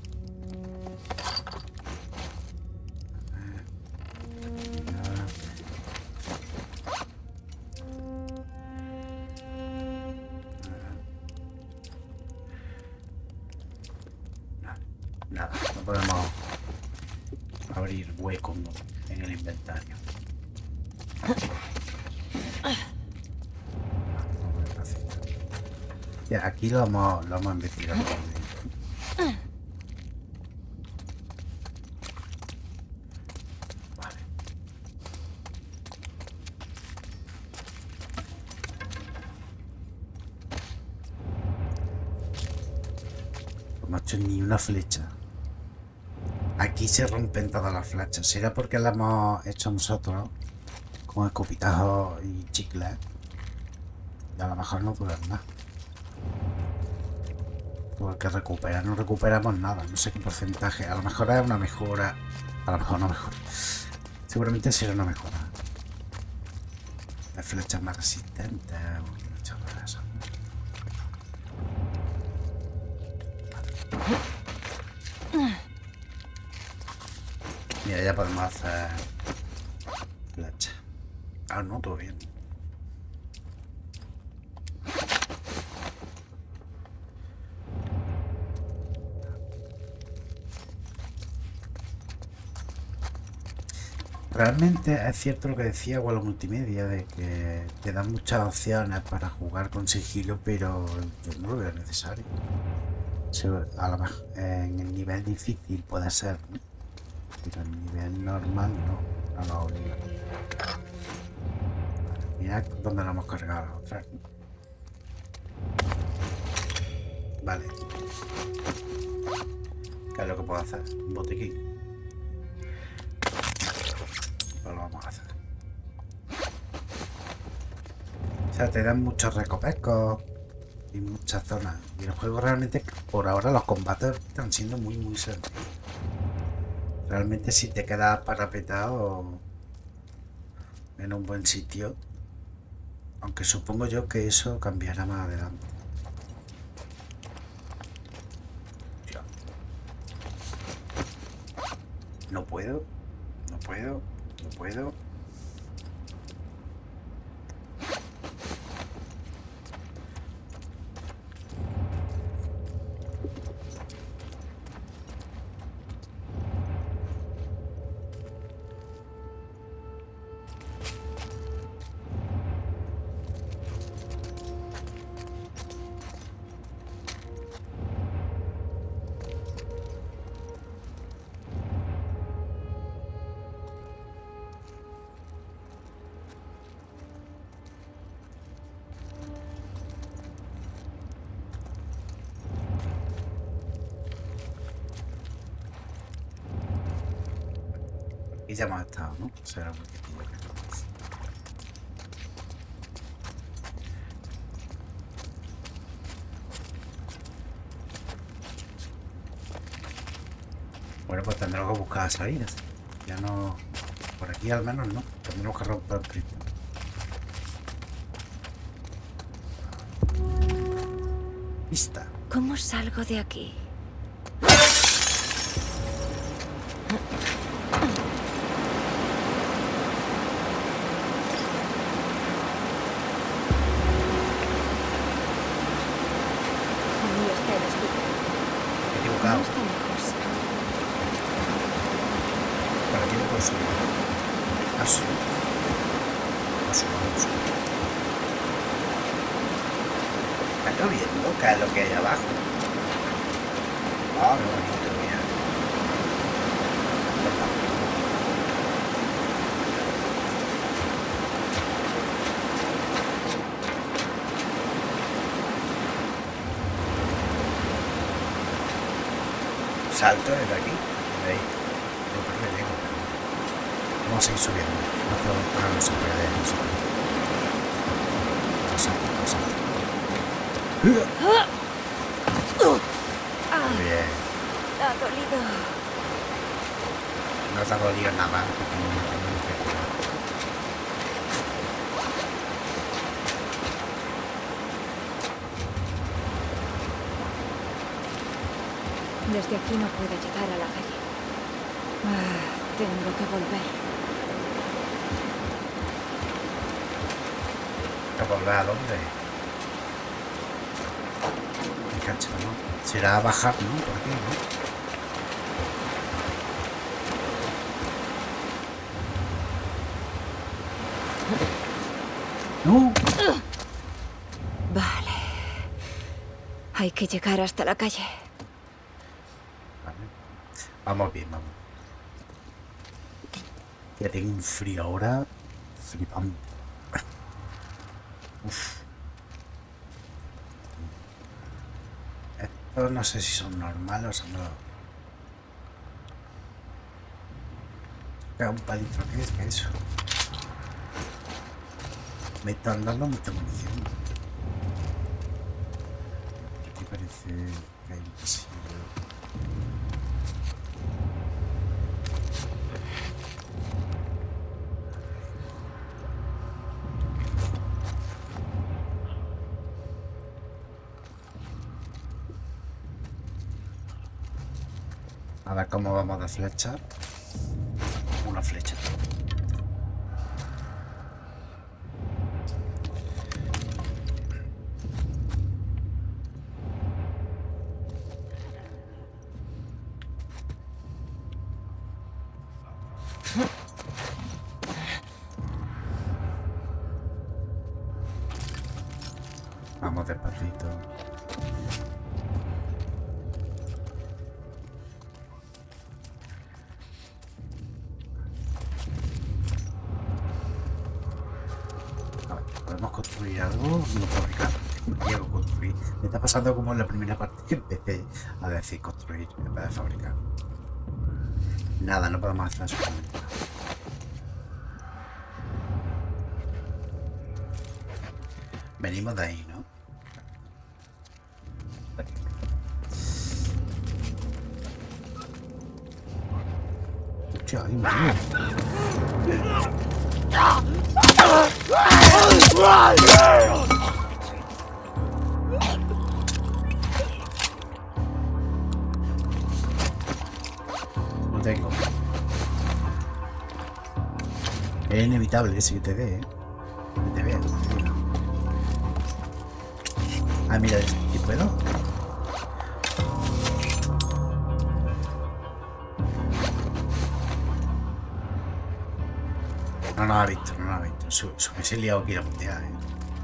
Nada, no podemos abrir huecos en el inventario. Ya, aquí lo hemos investigado. Vale. No hemos hecho ni una flecha. Aquí se rompen todas las flechas. ¿Será porque las hemos hecho nosotros con escopitajos y chicles? Y a lo mejor no duran más. Porque recuperar no recuperamos nada. No sé qué porcentaje. A lo mejor es una mejora. A lo mejor no mejora. Seguramente será una mejora. Las flechas más resistentes. Eso. Mira, ya podemos hacer flecha. Ah, no, todo bien. Realmente es cierto lo que decía Walo Multimedia, de que te dan muchas opciones para jugar con sigilo, pero yo no lo veo necesario. A lo mejor en el nivel difícil puede ser, ¿no? Pero en el nivel normal no lo obliga. Mira dónde lo hemos cargado la otra. Vale. ¿Qué es lo que puedo hacer? Un botiquín. Pues lo vamos a hacer. O sea, te dan muchos recovecos y muchas zonas. Y el juego realmente, por ahora, los combates están siendo muy sencillos. Realmente si te quedas parapetado en un buen sitio, aunque supongo yo que eso cambiará más adelante. No puedo. Y ya hemos estado, ¿no? O sea, bueno, pues tendremos que buscar salidas. Ya no... Por aquí al menos no. Tendremos que romper el cristal. Pista. ¿Cómo salgo de aquí? Ahí está el hospital. Equivocado. No está lejos. Para aquí no puedo subir. Ah, sí. No subo. Está lloviendo, ¿qué es lo que hay abajo? Ah, qué bonito, mira. Salto desde aquí, de ahí. Yo creo que llego. Vamos a seguir subiendo. No se puede, no se puede. No salto. Muy bien. Ha dolido. No te ha dolido nada. Desde aquí no puedo llegar a la calle. Tengo que volver. ¿Que volver a dónde? Me cacho, ¿no? Será a bajar, ¿no? Por aquí, ¿no? ¡No! Vale. Hay que llegar hasta la calle. Vale. Vamos bien, vamos. Ya tengo un frío ahora. Flipando. Uf. Estos no sé si son normales o no. Queda un palito aquí, es que eso. Me están dando mucha munición. Aquí parece que hay un pasillo. A ver cómo vamos de flecha. Una flecha. Vamos despacito. ¿Podemos construir algo? No fabricar. No quiero construir. Me está pasando como en la primera parte que empecé a decir construir en vez de fabricar. Nada, no podemos hacer absolutamente nada. Venimos de ahí, ¿no? Hostia, hay un río. No tengo. Es inevitable ese que te dé, ¿eh? Que te vea. Ah, mira, ¿y puedo? No nos ha visto, no nos ha visto. Se me he liado aquí la botella, ¿eh?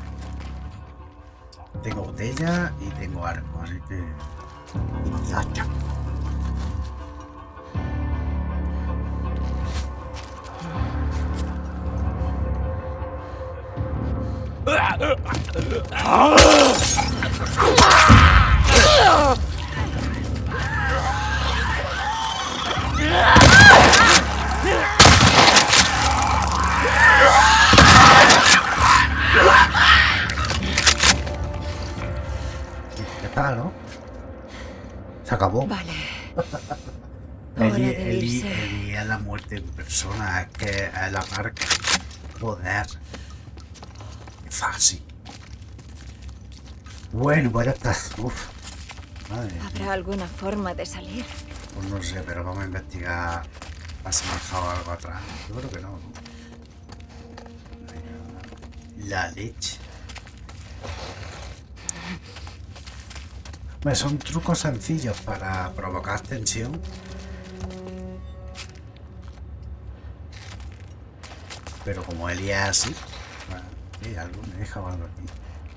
Tengo botella y tengo arco, así que... ¡Idiota! Ya está, ¿no? Se acabó. Vale. Hora de irse. Eli es la muerte en persona, es que es la marca. Joder. Qué fácil. Bueno, pues ya está. Uf. Madre mía. ¿Habrá alguna forma de salir? Pues no sé, pero vamos a investigar. ¿Has dejado algo atrás? Yo creo que no. La leche. Bueno, son trucos sencillos para provocar tensión. Pero como él es así, ¿hay algo? Me he dejado algo aquí.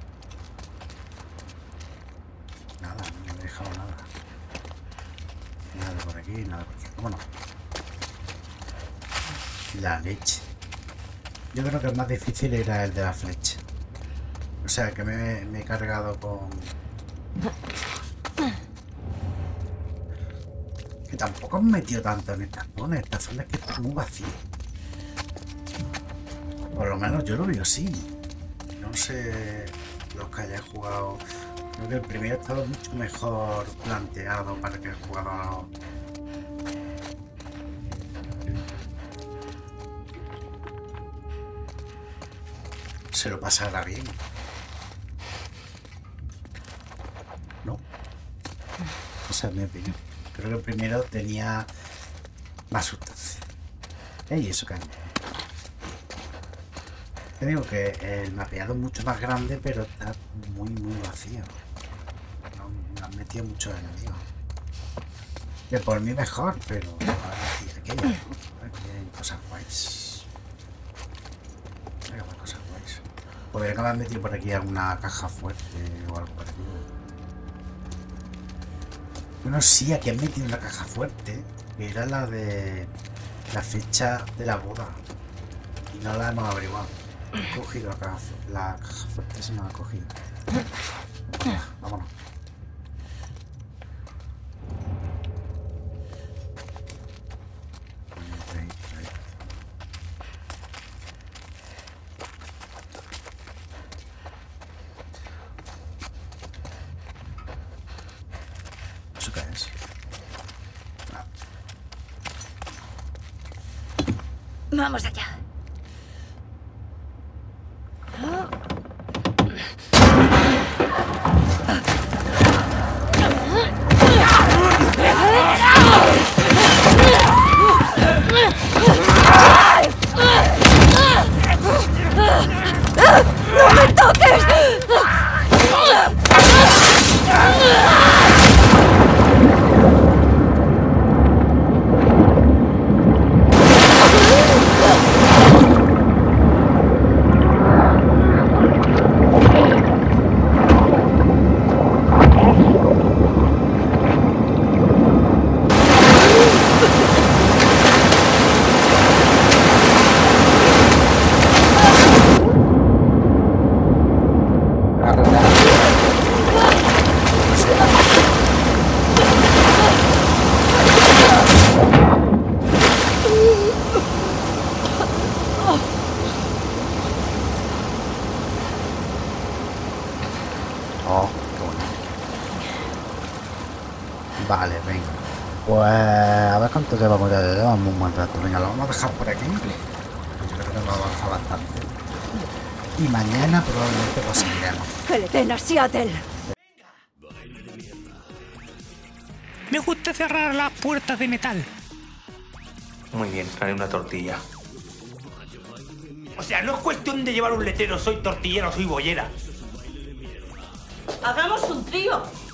Nada, no me he dejado nada. Nada por aquí, nada por aquí. Vámonos. La leche. Yo creo que el más difícil era el de la flecha. O sea, que me he cargado con... Que tampoco me he metido tanto en esta zona. Esta zona es que está muy vacía. Por lo menos yo lo veo así. No sé los que hayáis jugado. Creo que el primero ha estado mucho mejor planteado para que el jugador... se lo pasará bien. ¿No? Esa es mi opinión. Creo que el primero tenía más sustancia. ¡Ey! Eso cae. Te digo que el mapeado es mucho más grande, pero está muy vacío. No han metido muchos enemigos. Que por mí mejor, pero aquí hay cosas guays. Hay cosas guays. Podría que me han metido por aquí alguna caja fuerte o algo parecido. Bueno, sí, aquí han metido una caja fuerte, que era la de la fecha de la boda. Y no la hemos averiguado. He cogido la caja fuerte, se me ha cogido. Vámonos. ¿Eso qué es? Vamos allá. ¡No me toques! Vale, venga. Pues a ver cuánto llevamos ya. Llevamos un buen rato. Venga, lo vamos a dejar por aquí. Yo creo que nos avanza bastante. Y mañana probablemente pues seguiremos. ¡Que le den a Seattle! Me gusta cerrar las puertas de metal. Muy bien, trae una tortilla. O sea, no es cuestión de llevar un letrero, soy tortillera, soy bollera. ¡Hagamos un trío!